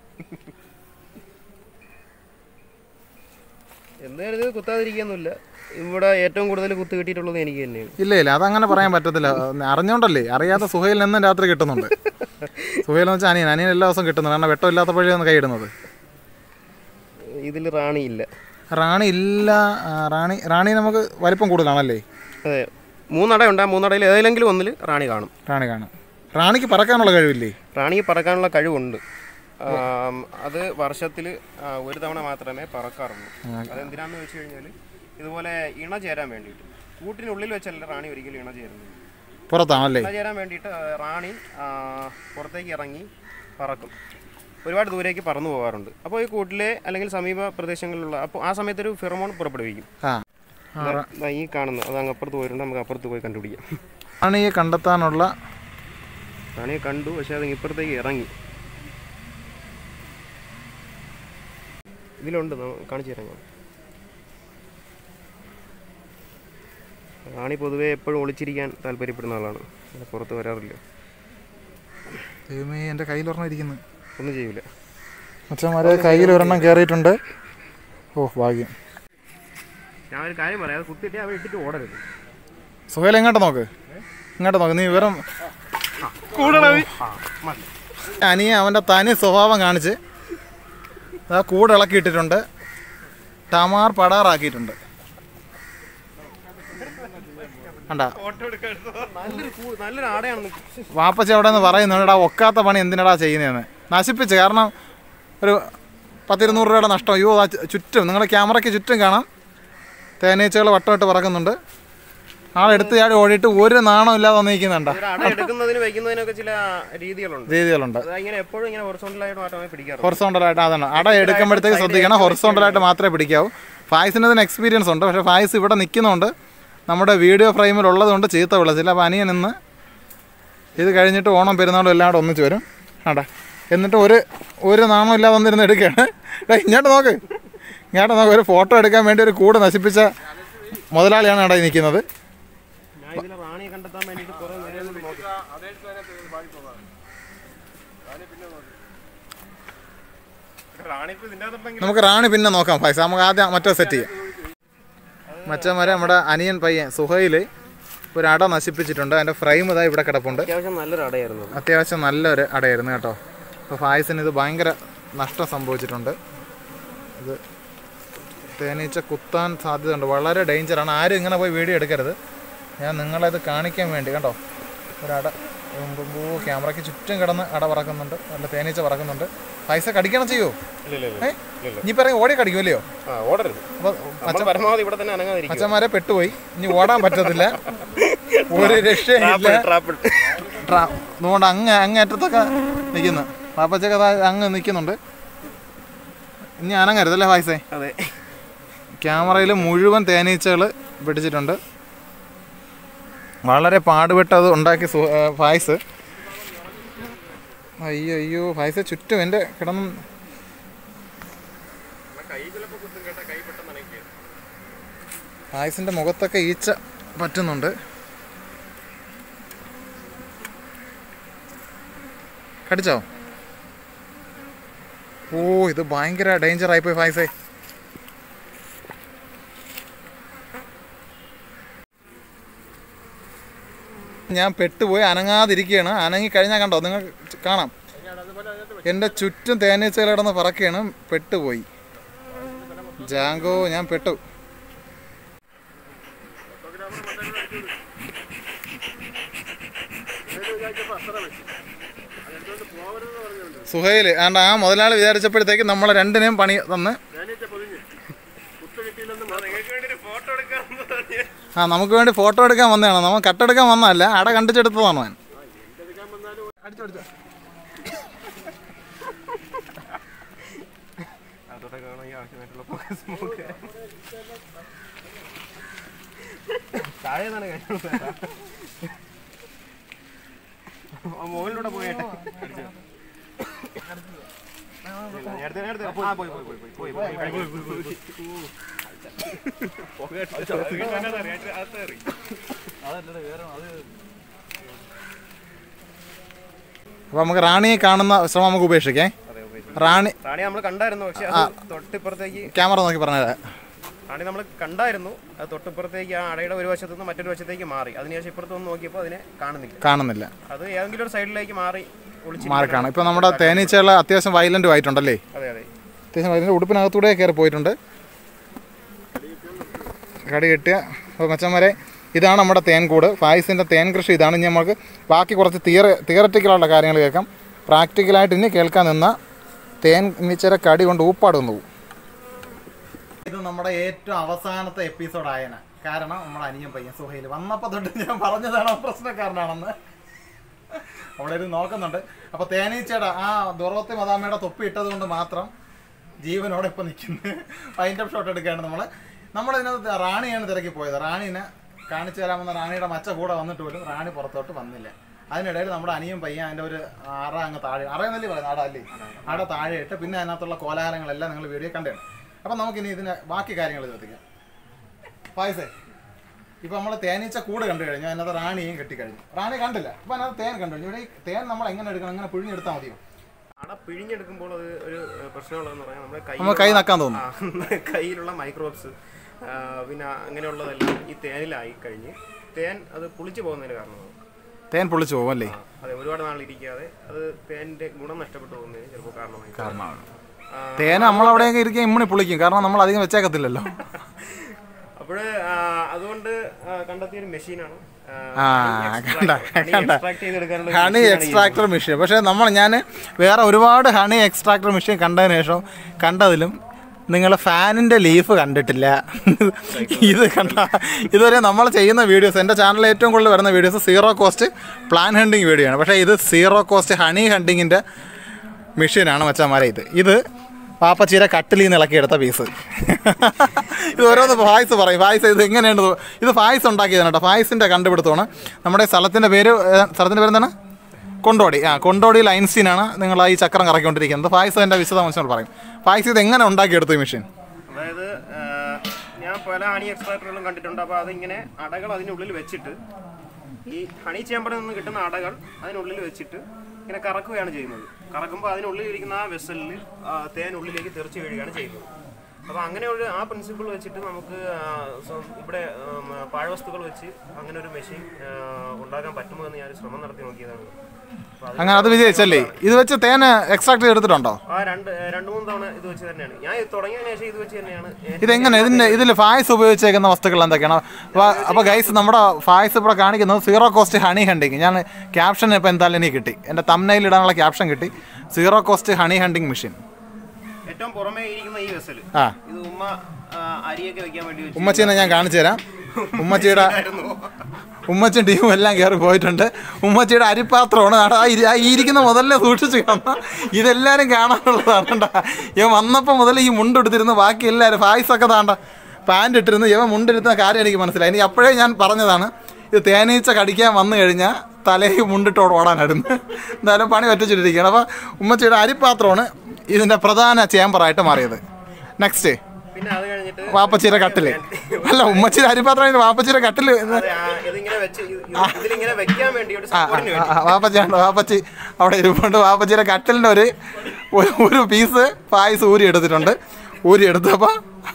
എന്തായാലും കുത്താതിരിക്കുകയൊന്നുമില്ല. ഇവിടെ ഏറ്റവും കൂടുതൽ കുത്ത് കിട്ടിയിട്ടുള്ളത് എനിക്ക് തന്നെയാണ്. ഇല്ല ഇല്ല, അതങ്ങനെ പറയാൻ പറ്റത്തില്ല. അറിഞ്ഞോണ്ടല്ലേ, അറിയാത്ത സുഹൈൽ എന്നും രാത്രി കിട്ടുന്നുണ്ട്. സുഹൈൽ എന്ന് വെച്ചാൽ അനിയൻ അനിയൻ എല്ലാ ദിവസവും കിട്ടുന്നുണ്ട്. കാരണം വെട്ടം ഇല്ലാത്തപ്പോഴാണ് കൈയിടുന്നത്. ഇതിൽ റാണി ഇല്ല. റാണി ഇല്ല. റാണി റാണി നമുക്ക് വലിപ്പം കൂടുതലാണല്ലേ? അതെ, മൂന്നടയുണ്ട്. ആ മൂന്നടയിൽ ഏതെങ്കിലും ഒന്നിൽ റാണി കാണും. റാണി കാണും. റാണിക്ക് പറക്കാനുള്ള കഴിവില്ലേ? റാണിക്ക് പറക്കാനുള്ള കഴിവുണ്ട്. അത് വർഷത്തിൽ ഒരു തവണ മാത്രമേ പറക്കാറുള്ളൂ. അതെന്തിനാന്ന് വെച്ച് കഴിഞ്ഞാൽ ഇതുപോലെ ഇണ ചേരാൻ വേണ്ടിയിട്ട്. കൂട്ടിനുള്ളിൽ വെച്ചല്ല റാണി ഒരിക്കലും ഇണ ചേരുന്നത്, പുറത്താണല്ലേ? ഇണ ചേരാൻ വേണ്ടിയിട്ട് റാണി പുറത്തേക്ക് ഇറങ്ങി പറക്കും. ഒരുപാട് ദൂരേക്ക് പറന്നു പോകാറുണ്ട്. അപ്പോൾ ഈ കൂട്ടിലെ അല്ലെങ്കിൽ സമീപ പ്രദേശങ്ങളിലുള്ള അപ്പോൾ ആ സമയത്തൊരു ഫെറമോൺ പുറപ്പെടുവിക്കും. ഈ കാണുന്നത് അത് അങ്ങ് അപ്പുറത്ത് പോയിട്ടുണ്ട്, നമുക്ക് അപ്പുറത്ത് പോയി കണ്ടുപിടിക്കാം. റാണിയെ കണ്ടെത്താനുള്ള റാണിയെ കണ്ടു, പക്ഷേ അത് ഇപ്പുറത്തേക്ക് ഇറങ്ങി. ഇതിലുണ്ട്, കാണിച്ചു തരാം. റാണി പൊതുവേ എപ്പോഴും ഒളിച്ചിരിക്കാൻ താല്പര്യപ്പെടുന്ന ആളാണ്, പുറത്ത് വരാറില്ല. ദൈവമേ, എൻ്റെ കയ്യിൽ ഒരെണ്ണം ഇരിക്കുന്നു. ഒന്നും ചെയ്യില്ല. അച്ഛന്മാരെ കയ്യിൽ ഒരെണ്ണം കയറിയിട്ടുണ്ട്. ഓ ഭാഗ്യം. ഞാൻ ഒരു കാര്യം പറയാം, അത് കുത്തിയിട്ട് അവർ ഇട്ടിട്ട് ഓടരുത്. സുഹേൽ എങ്ങോട്ട് നോക്ക്, ഇങ്ങോട്ട് നോക്ക്. നീ വിവരം അനിയ അവൻ്റെ തനി സ്വഭാവം കാണിച്ച് ആ കൂടെ ഇളക്കിയിട്ടിട്ടുണ്ട്, ടമാർ പടാറാക്കിയിട്ടുണ്ട്. കണ്ടാ നല്ലൊരു ആടയാണ്. വാപ്പച്ചി അവിടെ നിന്ന് പറയുന്നുണ്ട്, ആ ഒക്കാത്ത പണി എന്തിനടാ ചെയ്യുന്നതെന്ന്. നശിപ്പിച്ച്, കാരണം ഒരു പത്തിരുന്നൂറ് രൂപയുടെ നഷ്ടം. അയ്യോ, ആ ചുറ്റും നിങ്ങളുടെ ക്യാമറയ്ക്ക് ചുറ്റും കാണാം തേനീച്ചകൾ വട്ടമിട്ട് പറക്കുന്നുണ്ട്. ആളെടുത്ത് ചാടി ഓടിയിട്ട് ഒരു നാണം ഇല്ലാതെ വന്നിരിക്കുന്നുണ്ട്. രീതികളുണ്ട്. ഹൊറിസോണ്ടലായിട്ട് അതാണ് അട എടുക്കുമ്പോഴത്തേക്ക് ശ്രദ്ധിക്കണം, ഹൊറിസോണ്ടലായിട്ട് മാത്രമേ പിടിക്കാവൂ. ഫായ്സിന് ഇതിന് എക്സ്പീരിയൻസ് ഉണ്ട്, പക്ഷേ ഫായ്സ് ഇവിടെ നിൽക്കുന്നുണ്ട്, നമ്മുടെ വീഡിയോ ഫ്രെയിമിലുള്ളതുകൊണ്ട് ചീത്ത വിളിച്ചില്ല. അപ്പോൾ അനിയൻ ഇന്ന് ഇത് കഴിഞ്ഞിട്ട് ഓണം പെരുന്നാളും എല്ലാം കൂടെ ഒന്നിച്ച് വരും. ആടാ, എന്നിട്ട് ഒരു ഒരു നാണം ഇല്ലാതെ വന്നിരുന്ന് എടുക്കുകയാണ്. ഇങ്ങോട്ട് നോക്ക്, ഇങ്ങോട്ട് നോക്ക്. ഒരു ഫോട്ടോ എടുക്കാൻ വേണ്ടി ഒരു കൂട് നശിപ്പിച്ച മുതലാളിയാണ് അവിടെ നിൽക്കുന്നത്. നമുക്ക് റാണി പിന്നെ നോക്കാം ഫൈസ്. നമുക്ക് ആദ്യം മറ്റേ സെറ്റ് ചെയ്യാം. മച്ചന്മാരെ, നമ്മുടെ അനിയൻ പയ്യൻ സുഹൈൽ ഒരു അട നശിപ്പിച്ചിട്ടുണ്ട്. അതിൻ്റെ ഫ്രെയിം ഇതാ ഇവിടെ കിടപ്പുണ്ട്. നല്ലൊരു അടയായിരുന്നു, അത്യാവശ്യം നല്ലൊരു അടയായിരുന്നു കേട്ടോ. അപ്പോൾ ഫായ്സിന് ഇത് ഭയങ്കര നഷ്ടം സംഭവിച്ചിട്ടുണ്ട്. ഇത് തേനീച്ച കുത്താൻ സാധ്യതയുണ്ട്, വളരെ ഡേഞ്ചറാണ്. ആരും ഇങ്ങനെ പോയി വീഡിയോ എടുക്കരുത്. ഞാൻ നിങ്ങളത് കാണിക്കാൻ വേണ്ടി കേട്ടോ ഒരട ക്യാമറയ്ക്ക് ചുറ്റും കിടന്ന് അട പറക്കുന്നുണ്ട്, നല്ല തേനീച്ച പറക്കുന്നുണ്ട്. പൈസ കടിക്കണം ചെയ്യോ? ഇനി പറയും ഓടി കടിക്കുമല്ലയോ? അച്ഛന്മാരെ പെട്ടുപോയി, ഇനി ഓടാൻ പറ്റത്തില്ല, ഒരു രക്ഷയില്ല. അതുകൊണ്ട് അങ്ങ് അങ്ങേറ്റത്തൊക്കെ നിൽക്കുന്നു. പാപ്പച്ചൊക്കെ അങ്ങ് നിൽക്കുന്നുണ്ട്. ഇനി അനങ്ങരുതല്ലേ ഫായ്സേ? ക്യാമറയിൽ മുഴുവൻ തേനീച്ചകൾ പിടിച്ചിട്ടുണ്ട്. വളരെ പാടുപെട്ട് അത് ഉണ്ടാക്കി ഫായ്സ്. അയ്യോ അയ്യോ ഫായ്സെ, ചുറ്റും എൻ്റെ കിടന്ന് ഫായ്സിൻ്റെ മുഖത്തൊക്കെ ഈച്ച പറ്റുന്നുണ്ട്. കടിച്ചോ? ഓ, ഇത് ഭയങ്കര ഡേഞ്ചർ ആയിപ്പോയി ഫായ്സേ. ഞാൻ പെട്ടുപോയി അനങ്ങാതിരിക്കുകയാണ്. അനങ്ങിക്കഴിഞ്ഞാൽ കണ്ടോ, നിങ്ങൾ കാണാം എൻ്റെ ചുറ്റും തേനീച്ചകൾ കിടന്ന് പറക്കുകയാണ്. പെട്ടുപോയി ജാങ്കോ, ഞാൻ പെട്ടു. സുഹൈൽ ആണ്ട് ആ മുതലാളി വിചാരിച്ചപ്പോഴത്തേക്ക് നമ്മളെ രണ്ടിനെയും പണി തന്ന് ആ നമുക്ക് വേണ്ടി ഫോട്ടോ എടുക്കാൻ വന്നതാണ്. നമ്മൾ കട്ടെടുക്കാൻ വന്നതല്ല, അട കണ്ടിച്ചെടുത്തതാണ് ഞാൻ. മോളിലൂടെ പോയിട്ട് അപ്പൊ നമുക്ക് റാണിയെ കാണുന്ന ശ്രമം നമുക്ക് ഉപേക്ഷിക്കേ. റാണി റാണി നമ്മൾ കണ്ടായിരുന്നു, പക്ഷെ തൊട്ടിപ്പുറത്തേക്ക് ക്യാമറ നോക്കി പറഞ്ഞത് റാണി നമ്മൾ കണ്ടായിരുന്നു. അത് തൊട്ടിപ്പുറത്തേക്ക് ആ അടയുടെ ഒരു വശത്തു നിന്ന് മറ്റൊരു വശത്തേക്ക് മാറി. അതിനുശേഷം ഇപ്പുറത്തൊന്ന് നോക്കിയപ്പോൾ അതിനെ കാണുന്നില്ല കാണുന്നില്ല അത് ഏതെങ്കിലും ഒരു സൈഡിലേക്ക് മാറി മാറി കാണും. ഇപ്പൊ നമ്മുടെ തേനീച്ചകൾ അത്യാവശ്യം വയലന്റ് ആയിട്ടുണ്ടല്ലേ? അതെ അതെ, അത്യാവശ്യം വയലന്റ്. ഉടുപ്പിനകത്തൂടെ കയറി പോയിട്ടുണ്ട്, കടി കെട്ടിയ. അപ്പോൾ മച്ചന്മാരെ, ഇതാണ് നമ്മുടെ തേൻകൂട്, ഫായിസിൻ്റെ തേൻ കൃഷി ഇതാണ്. ഇനി നമുക്ക് ബാക്കി കുറച്ച് തിയറി തിയററ്റിക്കലുള്ള കാര്യങ്ങൾ കേൾക്കാം. പ്രാക്ടിക്കലായിട്ട് ഇനി കേൾക്കാൻ നിന്ന തേൻ ഇനിച്ചിര കടി കൊണ്ട് ഊപ്പാട് വന്നു പോകും. ഇത് നമ്മുടെ ഏറ്റവും അവസാനത്തെ എപ്പിസോഡായന. കാരണം നമ്മുടെ അനിയൻ പയ്യൻ സുഹൈൽ വന്നപ്പോൾ തൊട്ട് ഞാൻ പറഞ്ഞതാണ് പ്രശ്നക്കാരനാണെന്ന്. അവിടെ ഒരു നോക്കുന്നുണ്ട്. അപ്പോൾ തേനീച്ചയുടെ ആ ദുർവത്തി മദാമയുടെ തൊപ്പി ഇട്ടത് കൊണ്ട് മാത്രം ജീവനോടെ ഇപ്പോൾ നിൽക്കുന്നത്. വൈൻഡപ്പ് ഷോട്ട് എടുക്കുകയാണ് നമ്മൾ. നമ്മളിതിനകത്ത് റാണിയാണ് തിരക്കി പോയത്. റാണീനെ കാണിച്ചു തരാമെന്ന റാണിയുടെ മച്ച കൂടെ വന്നിട്ട് പോലും റാണി പുറത്തോട്ട് വന്നില്ല. അതിനിടയിൽ നമ്മുടെ അനിയൻ പയ്യൻ അതിൻ്റെ ഒരു അറ അങ്ങ് താഴെ, അറയെന്നല്ലേ പറയുന്നത്, അട അല്ലേ, അട താഴെ ഇട്ട് പിന്നെ അതിനകത്തുള്ള കോലാഹലങ്ങളെല്ലാം നിങ്ങൾ വീഡിയോ കണ്ടാണ്. അപ്പം നമുക്കിനി ഇതിന് ബാക്കി കാര്യങ്ങൾ ശ്രദ്ധിക്കാം. പായസേ, ഇപ്പം നമ്മൾ തേനീച്ച കൂട് കണ്ടു കഴിഞ്ഞു, അതിനകത്ത് റാണിയും കെട്ടിക്കഴിഞ്ഞു. റാണി കണ്ടില്ല, അപ്പം അതിനകത്ത് തേൻ കണ്ടു കഴിഞ്ഞു. ഇവിടെ ഈ തേൻ നമ്മൾ എങ്ങനെ എടുക്കണം, എങ്ങനെ പിഴിഞ്ഞെടുത്താൽ മതിയോ? അട പിഴിഞ്ഞെടുക്കുമ്പോൾ അത് ഒരു പ്രശ്നമുള്ളതെന്ന് പറഞ്ഞാൽ നമ്മുടെ നമ്മൾ കൈ നക്കാൻ തോന്നുന്നു. കയ്യിലുള്ള മൈക്രോബ്സ് പിന്നെ അങ്ങനെയുള്ളതെല്ലാം ഈ തേനിലായി കഴിഞ്ഞ് തേൻ അത് പുളിച്ചു പോകുന്നതിന് കാരണമാണ്. തേൻ പൊളിച്ചു പോകും അല്ലേ? അതെ, ഒരുപാട് നാളിരിക്കാതെ അത് തേനിന്റെ ഗുണം നഷ്ടപ്പെട്ടു പോകുന്നതിന് ചിലപ്പോൾ കാരണമായി കാരണമാണ്. തേൻ നമ്മളവിടെയൊക്കെ ഇരിക്കാൻ ഇമ്മണി പൊളിക്കും, കാരണം നമ്മൾ അധികം വെച്ചേക്കത്തില്ലല്ലോ. അപ്പോൾ അതുകൊണ്ട് കണ്ടെത്തിയൊരു മെഷീനാണ് ഹണി എക്സ്ട്രാക്ടർ മെഷീൻ. പക്ഷേ നമ്മൾ ഞാൻ വേറെ ഒരുപാട് ഹണി എക്സ്ട്രാക്ടർ മെഷീൻ കണ്ടതിന് ശേഷം കണ്ടതിലും നിങ്ങൾ ഫാനിൻ്റെ ലീഫ് കണ്ടിട്ടില്ല. ഇത് കണ്ട ഇതുവരെ നമ്മൾ ചെയ്യുന്ന വീഡിയോസ്, എൻ്റെ ചാനലിൽ ഏറ്റവും കൂടുതൽ വരുന്ന videos zero cost plan hunting video ആണ്. പക്ഷേ ഇത് സീറോ കോസ്റ്റ് ഹണി ഹണ്ടിങ്ങിൻ്റെ മെഷീനാണ് മച്ചാമാരെ. ഇത് ഇത് പാപ്പച്ചീര കട്ടിലിൽ നിന്ന് ഇളക്കിയെടുത്ത പീസ്. ഇത് ഓരോന്ന് ഫായ്സ് പറയും. ഫായ്സ് ഇത് എങ്ങനെയാണ്, ഇത് ഫായ്സ് ഉണ്ടാക്കിയതാണ് കേട്ടോ. ഫായ്സിൻ്റെ കണ്ടുപിടുത്തമാണ്. നമ്മുടെ സ്ഥലത്തിൻ്റെ പേര് സ്ഥലത്തിൻ്റെ പേര് എന്താണ്? കൊണ്ടോടി. ആ കൊണ്ടോടി ലൈൻസ്റ്റീനാണ് നിങ്ങൾ ഈ ചക്രം കറക്കിക്കൊണ്ടിരിക്കുന്നത്. ഫായ്സ് എൻ്റെ വിശദാംശങ്ങൾ പറയും. ഫായ്സ് ഇത് എങ്ങനെ ഉണ്ടാക്കിയെടുത്തു ഈ മെഷീൻ? അതായത് ഞാൻ പല ഹണി എക്സ്ട്രാക്ടറുകളും കണ്ടിട്ടുണ്ട്. അപ്പോൾ അതിങ്ങനെ അടകൾ അതിനുള്ളിൽ വെച്ചിട്ട് ഈ ഹണി ചേമ്പറിൽ നിന്ന് കിട്ടുന്ന അടകൾ അതിനുള്ളിൽ വെച്ചിട്ട് ഇങ്ങനെ കറക്കുകയാണ് ചെയ്യുന്നത്. കറക്കുമ്പോൾ അതിനുള്ളിൽ ഇരിക്കുന്ന ആ വെസലിൽ തേൻ ഉള്ളിലേക്ക് തെറിച്ച് വീഴുകയാണ് ചെയ്യുന്നത്. അപ്പോൾ അങ്ങനെ ഒരു ആ പ്രിൻസിപ്പിൾ വെച്ചിട്ട് നമുക്ക് ഇവിടെ പാഴ്വസ്തുക്കൾ വെച്ച് അങ്ങനെ ഒരു മെഷീൻ ഉണ്ടാക്കാൻ പറ്റുമോ എന്ന് ഞാൻ ശ്രമം നടത്തി നോക്കിയതാണ്. അങ്ങനെ അത് വിജയിച്ചല്ലേ? ഇത് വെച്ച് തേൻ എക്സ്ട്രാക്ട് എടുത്തിട്ടുണ്ടോ? ആ രണ്ട് രണ്ട് മൂന്ന് തവണ ഇത് വെച്ച് തന്നെയാണ് ഞാൻ തുടങ്ങിയതിനു ശേഷം ഇത് വെച്ച് തന്നെയാണ്. ഇതെങ്ങനെ ഇതിന്റെ ഇതിൽ ഫായ്സ് ഉപയോഗിച്ചേക്കുന്ന വസ്തുക്കൾ എന്തൊക്കെയാണ്? അപ്പോൾ ഗൈസ്, നമ്മുടെ ഫായ്സ് ഇവിടെ കാണിക്കുന്നത് സീറോ കോസ്റ്റ് ഹണി ഹണ്ടിങ്. ഞാൻ ക്യാപ്ഷൻ ഇപ്പോൾ എന്തായാലും എനിക്ക് കിട്ടി, എൻ്റെ തംബ്നെയിൽ ഇടാനുള്ള ക്യാപ്ഷൻ കിട്ടി. Zero cost honey hunting machine. ഏറ്റവും പുറമേ ഇരിക്കുന്ന ഈ വെസൽ ഇത് ഉമ്മ അരിയൊക്കെ വെക്കാൻ വേണ്ടി ഉമ്മച്ചീനെ ഞാൻ കാണിച്ചു തരാം. ഉമ്മച്ചിയുടെ ഉമ്മച്ചും ടീമും എല്ലാം കയറി പോയിട്ടുണ്ട്. ഉമ്മച്ചിയുടെ അരിപ്പാത്രമാണ് ഈ ഇരിക്കുന്ന മുതലേ സൂക്ഷിച്ച് കാണാം. ഇതെല്ലാവരും കാണാനുള്ളതാണ് കേട്ടോ. ഇവൻ വന്നപ്പോൾ മുതൽ ഈ മുണ്ടെടുത്തിരുന്ന് ബാക്കി എല്ലാവരും ഫായ്സൊക്കെ താണ്ട പാൻറ് ഇട്ടിരുന്ന് ഇവൻ മുണ്ടെടുത്ത കാര്യം എനിക്ക് മനസ്സിലായി. എനിക്ക് അപ്പോഴേ ഞാൻ പറഞ്ഞതാണ്, ഇത് തേനീച്ച കടിക്കാൻ വന്നു കഴിഞ്ഞാൽ തലയിൽ മുണ്ടിട്ടോട് ഓടാനായിരുന്നു. എന്തായാലും പണി പറ്റിച്ചിട്ടിരിക്കുകയാണ്. അപ്പോൾ ഉമ്മച്ചിയുടെ അരിപ്പാത്രമാണ് ഇതിൻ്റെ പ്രധാന ചേമ്പറായിട്ട് മാറിയത്. നെക്സ്റ്റ് വാപ്പച്ചീര കട്ടില്. അല്ല, ഉമ്മച്ചിയുടെ അരിപ്പാത്രം വാപ്പച്ചീര കട്ടില്. വാപ്പച്ചി വാപ്പച്ചി അവിടെ ഇരിപ്പുണ്ട്. വാപ്പച്ചീര കട്ടിലിൻ്റെ ഒരു ഒരു പീസ് പായസ് ഊരി എടുത്തിട്ടുണ്ട്. ഊരി എടുത്തപ്പോൾ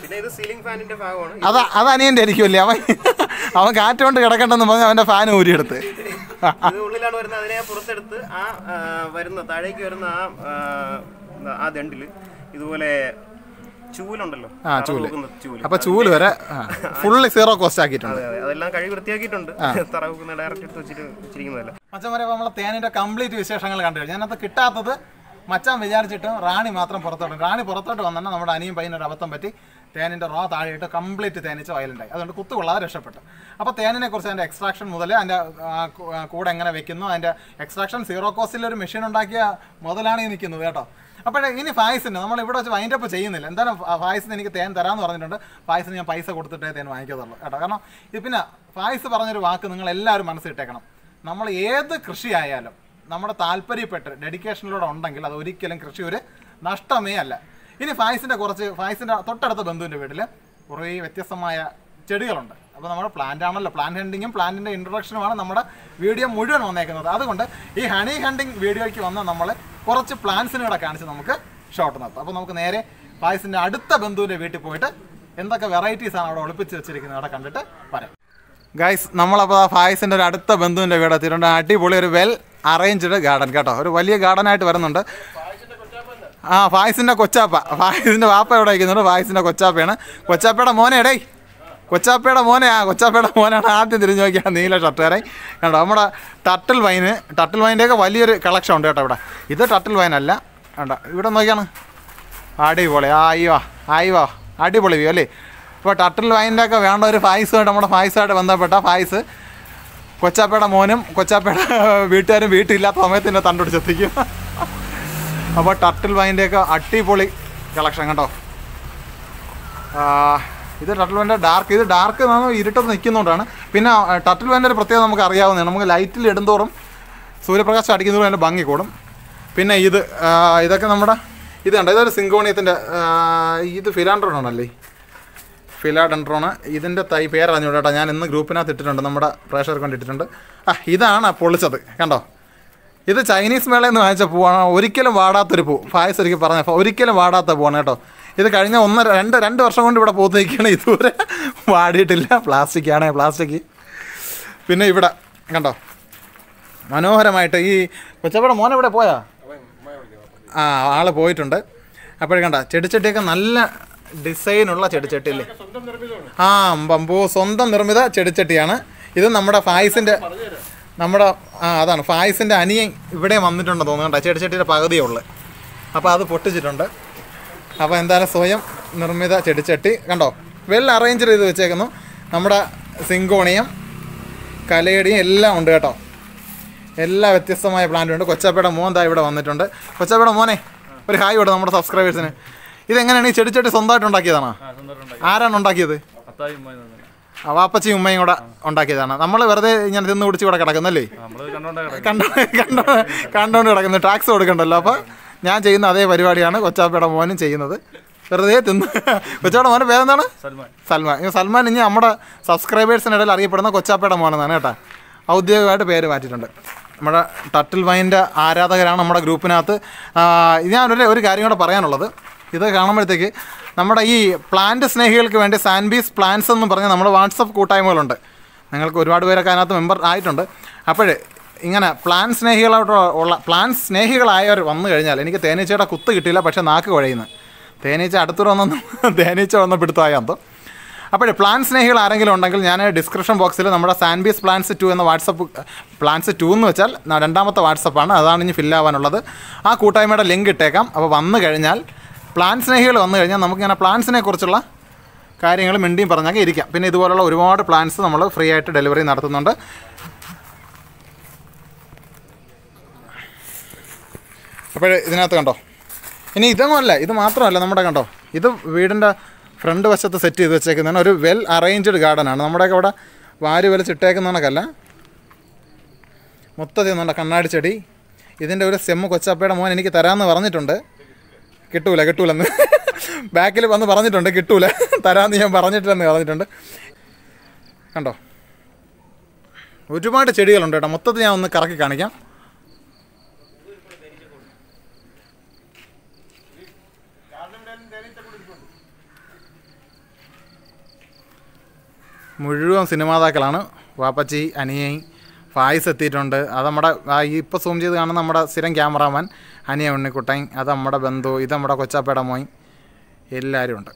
അതാ അത് അനിയൻ്റെ ആയിരിക്കുമല്ലേ. അവൻ അവൻ കാറ്റുകൊണ്ട് കിടക്കണ്ടെന്ന് പറഞ്ഞ് അവൻ്റെ ഫാൻ ഊരിയെടുത്ത് ഉള്ളിലാണ് വരുന്നത്. അതിനെ പുറത്തെടുത്ത് ആ വരുന്ന താഴേക്ക് വരുന്ന ആ ആ ദണ്ടില് ഇതുപോലെ ചൂലുണ്ടല്ലോ. ആ ചൂല്. അപ്പൊ ചൂല് വരെ ഫുള്ളി സീറോ കോസ്റ്റ് ആക്കിയിട്ടുണ്ട്. അതെല്ലാം കഴുകി വൃത്തിയാക്കിയിട്ടുണ്ട്. തറവുക്കുന്ന ഡയറക്റ്റ് എടുത്ത് വെച്ചിട്ട് വെച്ചിരിക്കുന്നതല്ല. മച്ചന്മാരെ നമ്മളെ തേനിൻ്റെ കംപ്ലീറ്റ് വിശേഷങ്ങൾ കണ്ടു കഴിഞ്ഞു. ഞാനത് കിട്ടാത്തത് മച്ചാൻ വിചാരിച്ചിട്ടും റാണി മാത്രം പുറത്തോട്ട് റാണി പുറത്തോട്ട് വന്നാൽ നമ്മുടെ അനിയും പയ്യനൊരു അബദ്ധം പറ്റി തേനിൻ്റെ റോ താഴെയിട്ട് കംപ്ലീറ്റ് തേനീച്ച വയലുണ്ടായി. അതുകൊണ്ട് കുത്തുകൊള്ളാതെ രക്ഷപ്പെട്ടു. അപ്പോൾ തേനിനെ കുറിച്ച് അതിൻ്റെ എക്സ്ട്രാക്ഷൻ മുതൽ അതിൻ്റെ കൂടെ എങ്ങനെ വെക്കുന്നു, അതിൻ്റെ എക്സ്ട്രാക്ഷൻ സീറോ കോസ്റ്റിലൊരു മെഷീൻ ഉണ്ടാക്കിയ മുതലാണ് ഈ നിൽക്കുന്നത് കേട്ടോ. അപ്പോഴേ ഇനി ഫായ്സിന് നമ്മൾ ഇവിടെ വെച്ച് വൈൻഡപ്പ് ചെയ്യുന്നില്ല. എന്തായാലും ഫായ്സിന് എനിക്ക് തേൻ തരാമെന്ന് പറഞ്ഞിട്ടുണ്ട്. ഫായ്സിന് ഞാൻ പൈസ കൊടുത്തിട്ടേ തേൻ വാങ്ങിക്കത്തുള്ളൂ കേട്ടോ. കാരണം ഇത് പിന്നെ ഫായ്സ് പറഞ്ഞൊരു വാക്ക് നിങ്ങൾ എല്ലാവരും മനസ്സിട്ടേക്കണം. നമ്മൾ ഏത് കൃഷി ആയാലും നമ്മുടെ താല്പര്യപ്പെട്ട് ഡെഡിക്കേഷനിലൂടെ ഉണ്ടെങ്കിൽ അത് ഒരിക്കലും കൃഷി ഒരു നഷ്ടമേ അല്ല. ഇനി ഫായ്സിൻ്റെ കുറച്ച് ഫായ്സിൻ്റെ തൊട്ടടുത്ത ബന്ധുവിൻ്റെ വീട്ടിൽ കുറേ വ്യത്യസ്തമായ ചെടികളുണ്ട്. അപ്പോൾ നമ്മുടെ പ്ലാന്റ് ആണല്ലോ, പ്ലാന്റ് ഹണ്ടിങ്ങും പ്ലാന്റിൻ്റെ ഇൻട്രൊഡക്ഷനുമാണ് നമ്മുടെ വീഡിയോ മുഴുവൻ വന്നേക്കുന്നത്. അതുകൊണ്ട് ഈ ഹണി ഹണ്ടിങ് വീഡിയോയ്ക്ക് വന്ന് നമ്മൾ കുറച്ച് പ്ലാന്റ്സിനെ കൂടെ കാണിച്ച് നമുക്ക് ഷോട്ട് നടത്താം. അപ്പോൾ നമുക്ക് നേരെ ഫായ്സിൻ്റെ അടുത്ത ബന്ധുവിൻ്റെ വീട്ടിൽ പോയിട്ട് എന്തൊക്കെ വെറൈറ്റീസാണ് അവിടെ ഒളിപ്പിച്ച് വെച്ചിരിക്കുന്നത് അവിടെ കണ്ടിട്ട് പറയാം. ഗൈസ്, നമ്മളപ്പോൾ ആ ഫായ്സിൻ്റെ ഒരു അടുത്ത ബന്ധുവിൻ്റെ വീട് എത്തിയിട്ടുണ്ട്. അടിപൊളി ഒരു വെൽ അറേഞ്ച്ഡ് ഗാർഡൻ കേട്ടോ. ഒരു വലിയ ഗാർഡനായിട്ട് വരുന്നുണ്ട്. ആ ഫായ്സിൻ്റെ കൊച്ചാപ്പ, ഫായ്സിൻ്റെ വാപ്പ ഇവിടെ വയ്ക്കുന്നുണ്ട്. ഫായ്സിൻ്റെ കൊച്ചാപ്പയാണ്. കൊച്ചാപ്പയുടെ മോനെ എടേ, കൊച്ചാപ്പയുടെ മോനെ ആ കൊച്ചാപ്പയുടെ മോനാണ് ആദ്യം തിരിഞ്ഞു നോക്കിയാൽ നീല ഷർട്ടുകാരായി കണ്ടോ. നമ്മുടെ ടട്ടിൽ വൈന്, ടട്ടിൽ വൈൻ്റെയൊക്കെ വലിയൊരു കളക്ഷൻ ഉണ്ട് കേട്ടോ ഇവിടെ. ഇത് ടട്ടിൽ വൈനല്ല കണ്ടോ, ഇവിടെ നോക്കിയാണ് അടിപൊളി. ആയിവാ ആയിവാ അടിപൊളി വ്യൂ അല്ലേ. ഇപ്പോൾ ടട്ടിൽ വൈൻ്റെ ഒക്കെ വേണ്ട ഒരു ഫായ്സുമായിട്ട് നമ്മുടെ ഫായ്സുമായിട്ട് ബന്ധപ്പെട്ട ഫായ്സ് കൊച്ചാപ്പയുടെ മോനും കൊച്ചാപ്പയുടെ വീട്ടുകാരും വീട്ടിലില്ലാത്ത സമയത്ത് തണ്ടുപിടിച്ചെത്തിക്കും. അപ്പോൾ ടട്ടിൽ വൈൻ്റെയൊക്കെ അടിപൊളി കളക്ഷൻ കേട്ടോ. ഇത് ടട്ടിൽ വൈൻ്റെ ഡാർക്ക്, ഇത് ഡാർക്ക് ഇരുട്ടത്ത് നിൽക്കുന്നതുകൊണ്ടാണ്. പിന്നെ ടട്ടിൽ വൈൻ്റെ ഒരു പ്രത്യേകത നമുക്ക് അറിയാവുന്നതാണ്. നമുക്ക് ലൈറ്റിൽ ഇടുന്തോറും സൂര്യപ്രകാശം അടിക്കുന്നതോറും അതിൻ്റെ ഭംഗി കൂടും. പിന്നെ ഇത് ഇതൊക്കെ നമ്മുടെ ഇത് കണ്ടോ, ഇതൊരു സിങ്കോണിയത്തിൻ്റെ ഇത് ഫിലാൻഡ്രോണാണല്ലേ, ഫിലാഡൻഡ്രോണ്. ഇതിൻ്റെ തൈ പേരറിഞ്ഞു കേട്ടോ. ഞാൻ ഇന്ന് ഗ്രൂപ്പിനകത്ത് ഇട്ടിട്ടുണ്ട്, നമ്മുടെ പ്രേക്ഷകർക്ക് വേണ്ടി ഇട്ടിട്ടുണ്ട്. ആ ഇതാണ് പൊളിച്ചത് കണ്ടോ. ഇത് ചൈനീസ് മേളയിൽ നിന്ന് വാങ്ങിച്ച പൂവാണ്. ഒരിക്കലും വാടാത്തൊരു പൂ. ഫായ്സ് ഒരിക്കൽ പറഞ്ഞ ഒരിക്കലും വാടാത്ത പൂവാണ് കേട്ടോ. ഇത് കഴിഞ്ഞ ഒന്ന് രണ്ട് രണ്ട് വർഷം കൊണ്ട് ഇവിടെ പൂത്ത് നിൽക്കുകയാണ്, ഇതുവരെ വാടിയിട്ടില്ല. പ്ലാസ്റ്റിക് ആണേ പ്ലാസ്റ്റിക്. പിന്നെ ഇവിടെ കണ്ടോ മനോഹരമായിട്ട് ഈ കൊച്ചപ്പയുടെ മോനെ ഇവിടെ പോയാ ആ ആള് പോയിട്ടുണ്ട്. അപ്പോഴും കണ്ട ചെടിച്ചട്ടിയൊക്കെ നല്ല ഡിസൈനുള്ള ചെടിച്ചട്ടിയില്ലേ. ആ പമ്പോ സ്വന്തം നിർമ്മിത ചെടിച്ചട്ടിയാണ് ഇത്. നമ്മുടെ ഫായ്സിൻ്റെ നമ്മുടെ ആ അതാണ് ഫായ്സിൻ്റെ അനിയൻ ഇവിടെ വന്നിട്ടുണ്ടെന്ന് തോന്നുന്നു കേട്ടോ. ചെടിച്ചട്ടിയുടെ പകുതിയേ ഉള്ളു. അപ്പോൾ അത് പൊട്ടിച്ചിട്ടുണ്ട്. അപ്പോൾ എന്തായാലും സ്വയം നിർമ്മിത ചെടിച്ചട്ടി കണ്ടോ, വെൽ അറേഞ്ച് ചെയ്ത് വെച്ചേക്കുന്നു. നമ്മുടെ സിങ്കോണിയം, കലേഡിയും എല്ലാം ഉണ്ട് കേട്ടോ. എല്ലാ വ്യത്യസ്തമായ പ്ലാന്റും ഉണ്ട്. കൊച്ചാപ്പയുടെ മോൻ ദാ ഇവിടെ വന്നിട്ടുണ്ട്. കൊച്ചാപ്പയുടെ മോനെ ഒരു ഹായ് ഇവിടെ നമ്മുടെ സബ്സ്ക്രൈബേഴ്സിന്. ഇതെങ്ങനെയാണ് ഈ ചെടിച്ചട്ടി സ്വന്തമായിട്ട് ഉണ്ടാക്കിയതാണോ? ആരാണ് ഉണ്ടാക്കിയത്? വാപ്പച്ചി ഉമ്മയും കൂടെ ഉണ്ടാക്കിയതാണ്. നമ്മൾ വെറുതെ ഇങ്ങനെ തിന്ന് കുടിച്ച് ഇവിടെ കിടക്കുന്നല്ലേ, കണ്ടോ കണ്ടോ കണ്ടോണ്ട് കിടക്കുന്നത്. ടാക്സ് കൊടുക്കണ്ടല്ലോ. അപ്പോൾ ഞാൻ ചെയ്യുന്ന അതേ പരിപാടിയാണ് കൊച്ചാപ്പയുടെ മോനും ചെയ്യുന്നത്. വെറുതെ തിന്ന്. കൊച്ചാപ്പയുടെ മോൻ്റെ പേരെന്താണ്? സൽമാൻ. ഈ സൽമാൻ ഇനി നമ്മുടെ സബ്സ്ക്രൈബേഴ്സിനിടയിൽ അറിയപ്പെടുന്ന കൊച്ചാപ്പയുടെ മോനെന്നാണ് കേട്ടോ. ഔദ്യോഗികമായിട്ട് പേര് മാറ്റിയിട്ടുണ്ട്. നമ്മുടെ ടട്ടിൽ വൈൻ്റെ ആരാധകരാണ് നമ്മുടെ ഗ്രൂപ്പിനകത്ത്. ഞാനൊരു ഒരു കാര്യം കൂടെ പറയാനുള്ളത്, ഇത് കാണുമ്പോഴത്തേക്ക് നമ്മുടെ ഈ പ്ലാന്റ് സ്നേഹികൾക്ക് വേണ്ടി സാൻബീസ് പ്ലാന്റ്സ് എന്ന് പറഞ്ഞ് നമ്മുടെ വാട്സപ്പ് കൂട്ടായ്മകളുണ്ട്. നിങ്ങൾക്ക് ഒരുപാട് പേരൊക്കെ അതിനകത്ത് മെമ്പർ ആയിട്ടുണ്ട്. അപ്പോൾ ഇങ്ങനെ പ്ലാൻ സ്നേഹികളോട് ഉള്ള പ്ലാൻ സ്നേഹികളായവർ വന്നു കഴിഞ്ഞാൽ എനിക്ക് തേനീച്ചയുടെ കുത്ത് കിട്ടിയില്ല, പക്ഷേ നാക്ക് കുഴയുന്നു. തേനീച്ച അടുത്തൂടെ വന്നൊന്നും തേനീച്ച വന്ന് പിടുത്തമായാന്തോ. അപ്പോൾ പ്ലാൻ സ്നേഹികൾ ആരെങ്കിലും ഉണ്ടെങ്കിൽ ഞാൻ ഡിസ്ക്രിപ്ഷൻ ബോക്സിൽ നമ്മുടെ സാൻബീസ് പ്ലാൻസ് ടു എന്ന വാട്സപ്പ് പ്ലാൻസ് ടു എന്ന് വെച്ചാൽ രണ്ടാമത്തെ വാട്സപ്പാണ്, അതാണ് ഇനി ഫില്ലാവാനുള്ളത്. ആ കൂട്ടായ്മയുടെ ലിങ്ക് ഇട്ടേക്കാം. അപ്പോൾ വന്നു കഴിഞ്ഞാൽ പ്ലാൻ സ്നേഹികൾ വന്നു കഴിഞ്ഞാൽ നമുക്കിങ്ങനെ പ്ലാൻസിനെ കുറിച്ചുള്ള കാര്യങ്ങൾ മിണ്ടിയും പറഞ്ഞൊക്കെ ഇരിക്കാം. പിന്നെ ഇതുപോലുള്ള ഒരുപാട് പ്ലാൻസ് നമ്മൾ ഫ്രീ ആയിട്ട് ഡെലിവറി നടത്തുന്നുണ്ട്. അപ്പോൾ ഇതിനകത്ത് കണ്ടോ, ഇനി ഇതൊന്നും അല്ല, ഇത് മാത്രമല്ല നമ്മുടെ കണ്ടോ, ഇത് വീടിൻ്റെ ഫ്രണ്ട് വശത്ത് സെറ്റ് ചെയ്ത് വെച്ചേക്കുന്നതാണ്. ഒരു വെൽ അറേഞ്ച്ഡ് ഗാർഡനാണ്. നമ്മുടെയൊക്കെ ഇവിടെ വാരി വലിച്ചിട്ടേക്കുന്നതൊക്കെയല്ല, മൊത്തത്തിൽ നിന്നുണ്ട് കണ്ണാടി ചെടി. ഇതിൻ്റെ ഒരു സെമ്മ് കൊച്ചാപ്പയുടെ മോൻ എനിക്ക് തരാമെന്ന് പറഞ്ഞിട്ടുണ്ട്. കിട്ടൂല കിട്ടൂലെന്ന് ബാക്കിൽ വന്ന് പറഞ്ഞിട്ടുണ്ട്, കിട്ടൂല തരാമെന്ന് ഞാൻ പറഞ്ഞിട്ടില്ലെന്ന് പറഞ്ഞിട്ടുണ്ട്. കണ്ടോ ഒരുപാട് ചെടികളുണ്ട് കേട്ടോ. മൊത്തത്തിൽ ഞാൻ ഒന്ന് കറക്കി കാണിക്കാം. മുഴുവൻ സിനിമാതാക്കളാണ്. വാപ്പച്ചി, അനിയൻ, ഫായ്സ് എത്തിയിട്ടുണ്ട്. അത് നമ്മുടെ ഈ ഇപ്പോൾ സൂം ചെയ്ത് കാണുന്ന നമ്മുടെ സ്ഥിരം ക്യാമറാമാൻ അനിയ ഉണ്ണിക്കുട്ടൻ, അത് നമ്മുടെ ബന്ധു, ഇത് നമ്മുടെ കൊച്ചാപ്പയുടെ മോൻ, എല്ലാവരും ഉണ്ട്.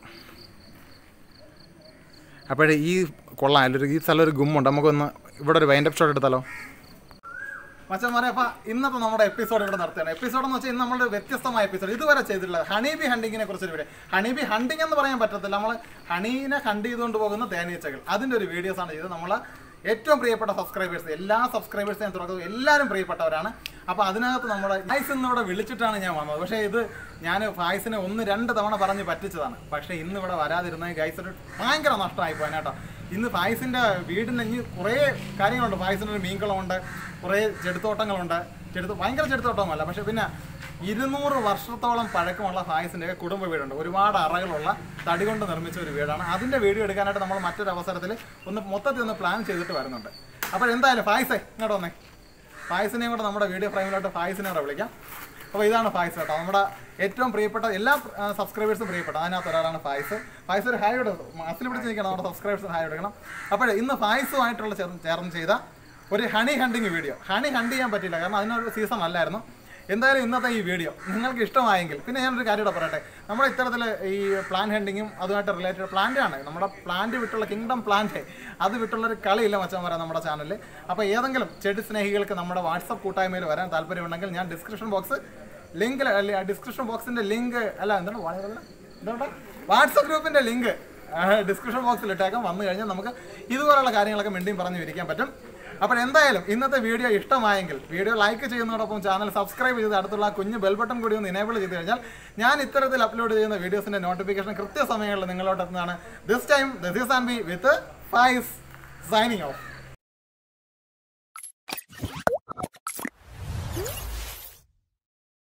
അപ്പോഴേ ഈ കൊള്ളാം, അതിലൊരു ഈ സ്ഥലം ഒരു ഗുമ്മുണ്ട്. നമുക്കൊന്ന് ഇവിടെ ഒരു വൈൻഡപ്പ് ഷോട്ട് എടുത്താലോ? മച്ചന്മാരെ അപ്പോൾ ഇന്നത്തെ നമ്മുടെ എപ്പിസോഡ് ഇവിടെ നടത്തുകയാണ്. എപ്പിസോഡ് എന്ന് വെച്ചാൽ ഇന്ന് നമ്മുടെ വ്യത്യസ്തമായ എപ്പിസോഡ് ഇതുവരെ ചെയ്തിട്ടുള്ളത് ഹണിബി ഹണ്ടിങ്ങിനെ കുറിച്ചൊരു വീഡിയോ. ഹണിബി ഹണ്ടിങ് എന്ന് പറയാൻ പറ്റത്തില്ല, നമ്മൾ ഹണീനെ ഹണ്ട് ചെയ്തുകൊണ്ട് പോകുന്ന തേനീച്ചകൾ, അതിൻ്റെ ഒരു വീഡിയോസാണ് ചെയ്തത്. നമ്മൾ ഏറ്റവും പ്രിയപ്പെട്ട സബ്സ്ക്രൈബേഴ്സ്, എല്ലാ സബ്സ്ക്രൈബേഴ്സിനെയും തുറക്കുന്നത് എല്ലാവരും പ്രിയപ്പെട്ടവരാണ്. അപ്പോൾ അതിനകത്ത് നമ്മുടെ ഫായ്സ് ഇന്നിവിടെ വിളിച്ചിട്ടാണ് ഞാൻ വന്നത്. പക്ഷേ ഇത് ഞാൻ ഫായ്സിനെ ഒന്ന് രണ്ട് തവണ പറഞ്ഞ് പറ്റിച്ചതാണ്. പക്ഷേ ഇന്ന് ഇവിടെ വരാതിരുന്ന ഗൈസിന് ഭയങ്കര നഷ്ടമായി പോയി കേട്ടോ. ഇന്ന് ഫായ്സിൻ്റെ വീടിന് ഇനി കുറേ കാര്യങ്ങളുണ്ട്. ഫായ്സിൻ്റെ ഒരു മീൻകുളമുണ്ട്, കുറേ ചെടുത്തോട്ടങ്ങളുണ്ട്. ചെടുത്ത് ഭയങ്കര ചെടുത്തോട്ടമല്ല, പക്ഷേ പിന്നെ ഇരുന്നൂറ് വർഷത്തോളം പഴക്കമുള്ള ഫായ്സിൻ്റെ കുടുംബ വീടുണ്ട്. ഒരുപാട് അറകളുള്ള തടി കൊണ്ട് നിർമ്മിച്ച ഒരു വീടാണ്. അതിൻ്റെ വീഡിയോ എടുക്കാനായിട്ട് നമ്മൾ മറ്റൊരു അവസരത്തിൽ ഒന്ന് മൊത്തത്തിൽ ഒന്ന് പ്ലാൻ ചെയ്തിട്ട് വരുന്നുണ്ട്. അപ്പോൾ എന്തായാലും ഫായ്സേ ഇങ്ങോട്ട് വന്നേ, ഫായ്സിനെയും കൂടെ നമ്മുടെ വീഡിയോ ഫ്രെയിമിലോട്ട് ഫായ്സിനെ കൂടെ വിളിക്കാം. അപ്പോൾ ഇതാണ് ഫായ്സ് കേട്ടോ, നമ്മുടെ ഏറ്റവും പ്രിയപ്പെട്ട എല്ലാ സബ്സ്ക്രൈബേഴ്സും പ്രിയപ്പെട്ട അതിനകത്ത് ഒരാളാണ് ഫായ്സ്. ഫായ്സ് ഒരു ഹായ് എടുക്കും, അസിൽ പിടിച്ച് നിൽക്കണം, നമ്മുടെ സബ്സ്ക്രൈബേഴ്സിന് ഹായ് എടുക്കണം. അപ്പോൾ ഇന്ന് ഫായ്സുമായിട്ടുള്ള ചേർന്ന് ചെയ്ത ഒരു honey hunting video. Honey hunt ചെയ്യാൻ പറ്റില്ല, കാരണം അതിനൊരു സീസൺ അല്ലായിരുന്നു. എന്തായാലും ഇന്നത്തെ ഈ വീഡിയോ നിങ്ങൾക്ക് ഇഷ്ടമായെങ്കിൽ, പിന്നെ ഞാനൊരു കാര്യം കൂടെ പറയട്ടെ, നമ്മുടെ ഇത്തരത്തിൽ ഈ പ്ലാൻ ഹണ്ടിങ്ങും അതുമായിട്ട് റിലേറ്റഡ് പ്ലാന്റാണ്, നമ്മുടെ പ്ലാന്റ് വിട്ടുള്ള കിങ്ഡം പ്ലാന്റ്, അത് വിട്ടുള്ളൊരു കളിയില്ല മച്ചാൻ വരാം നമ്മുടെ ചാനലിൽ. അപ്പോൾ ഏതെങ്കിലും ചെടി സ്നേഹികൾക്ക് നമ്മുടെ വാട്സപ്പ് കൂട്ടായ്മയിൽ വരാൻ താല്പര്യമുണ്ടെങ്കിൽ ഞാൻ ഡിസ്ക്രിപ്ഷൻ ബോക്സ് ലിങ്ക് ഡിസ്ക്രിപ്ഷൻ ബോക്സിൻ്റെ ലിങ്ക് അല്ല എന്താണ് എന്താണ് വാട്സപ്പ് ഗ്രൂപ്പിൻ്റെ ലിങ്ക് ഡിസ്ക്രിപ്ഷൻ ബോക്സിൽ ഇട്ടേക്കാം. വന്നു കഴിഞ്ഞാൽ നമുക്ക് ഇതുപോലുള്ള കാര്യങ്ങളൊക്കെ മിണ്ടിയും പറഞ്ഞു ഇരിക്കാൻ പറ്റും. അപ്പോൾ എന്തായാലും ഇന്നത്തെ വീഡിയോ ഇഷ്ടമായെങ്കിൽ വീഡിയോ ലൈക്ക് ചെയ്യുന്നതോടൊപ്പം ചാനൽ സബ്സ്ക്രൈബ് ചെയ്ത് അടുത്തുള്ള കുഞ്ഞ് ബെൽ ബട്ടൺ കൂടി ഒന്ന് എനേബിൾ ചെയ്ത് കഴിഞ്ഞാൽ ഞാൻ ഇത്തരത്തിൽ അപ്ലോഡ് ചെയ്യുന്ന വീഡിയോസിൻ്റെ നോട്ടിഫിക്കേഷൻ കൃത്യസമയങ്ങളിൽ നിങ്ങളോട്ട് എത്തുന്നതാണ്. This time this is and B with Faiz signing of.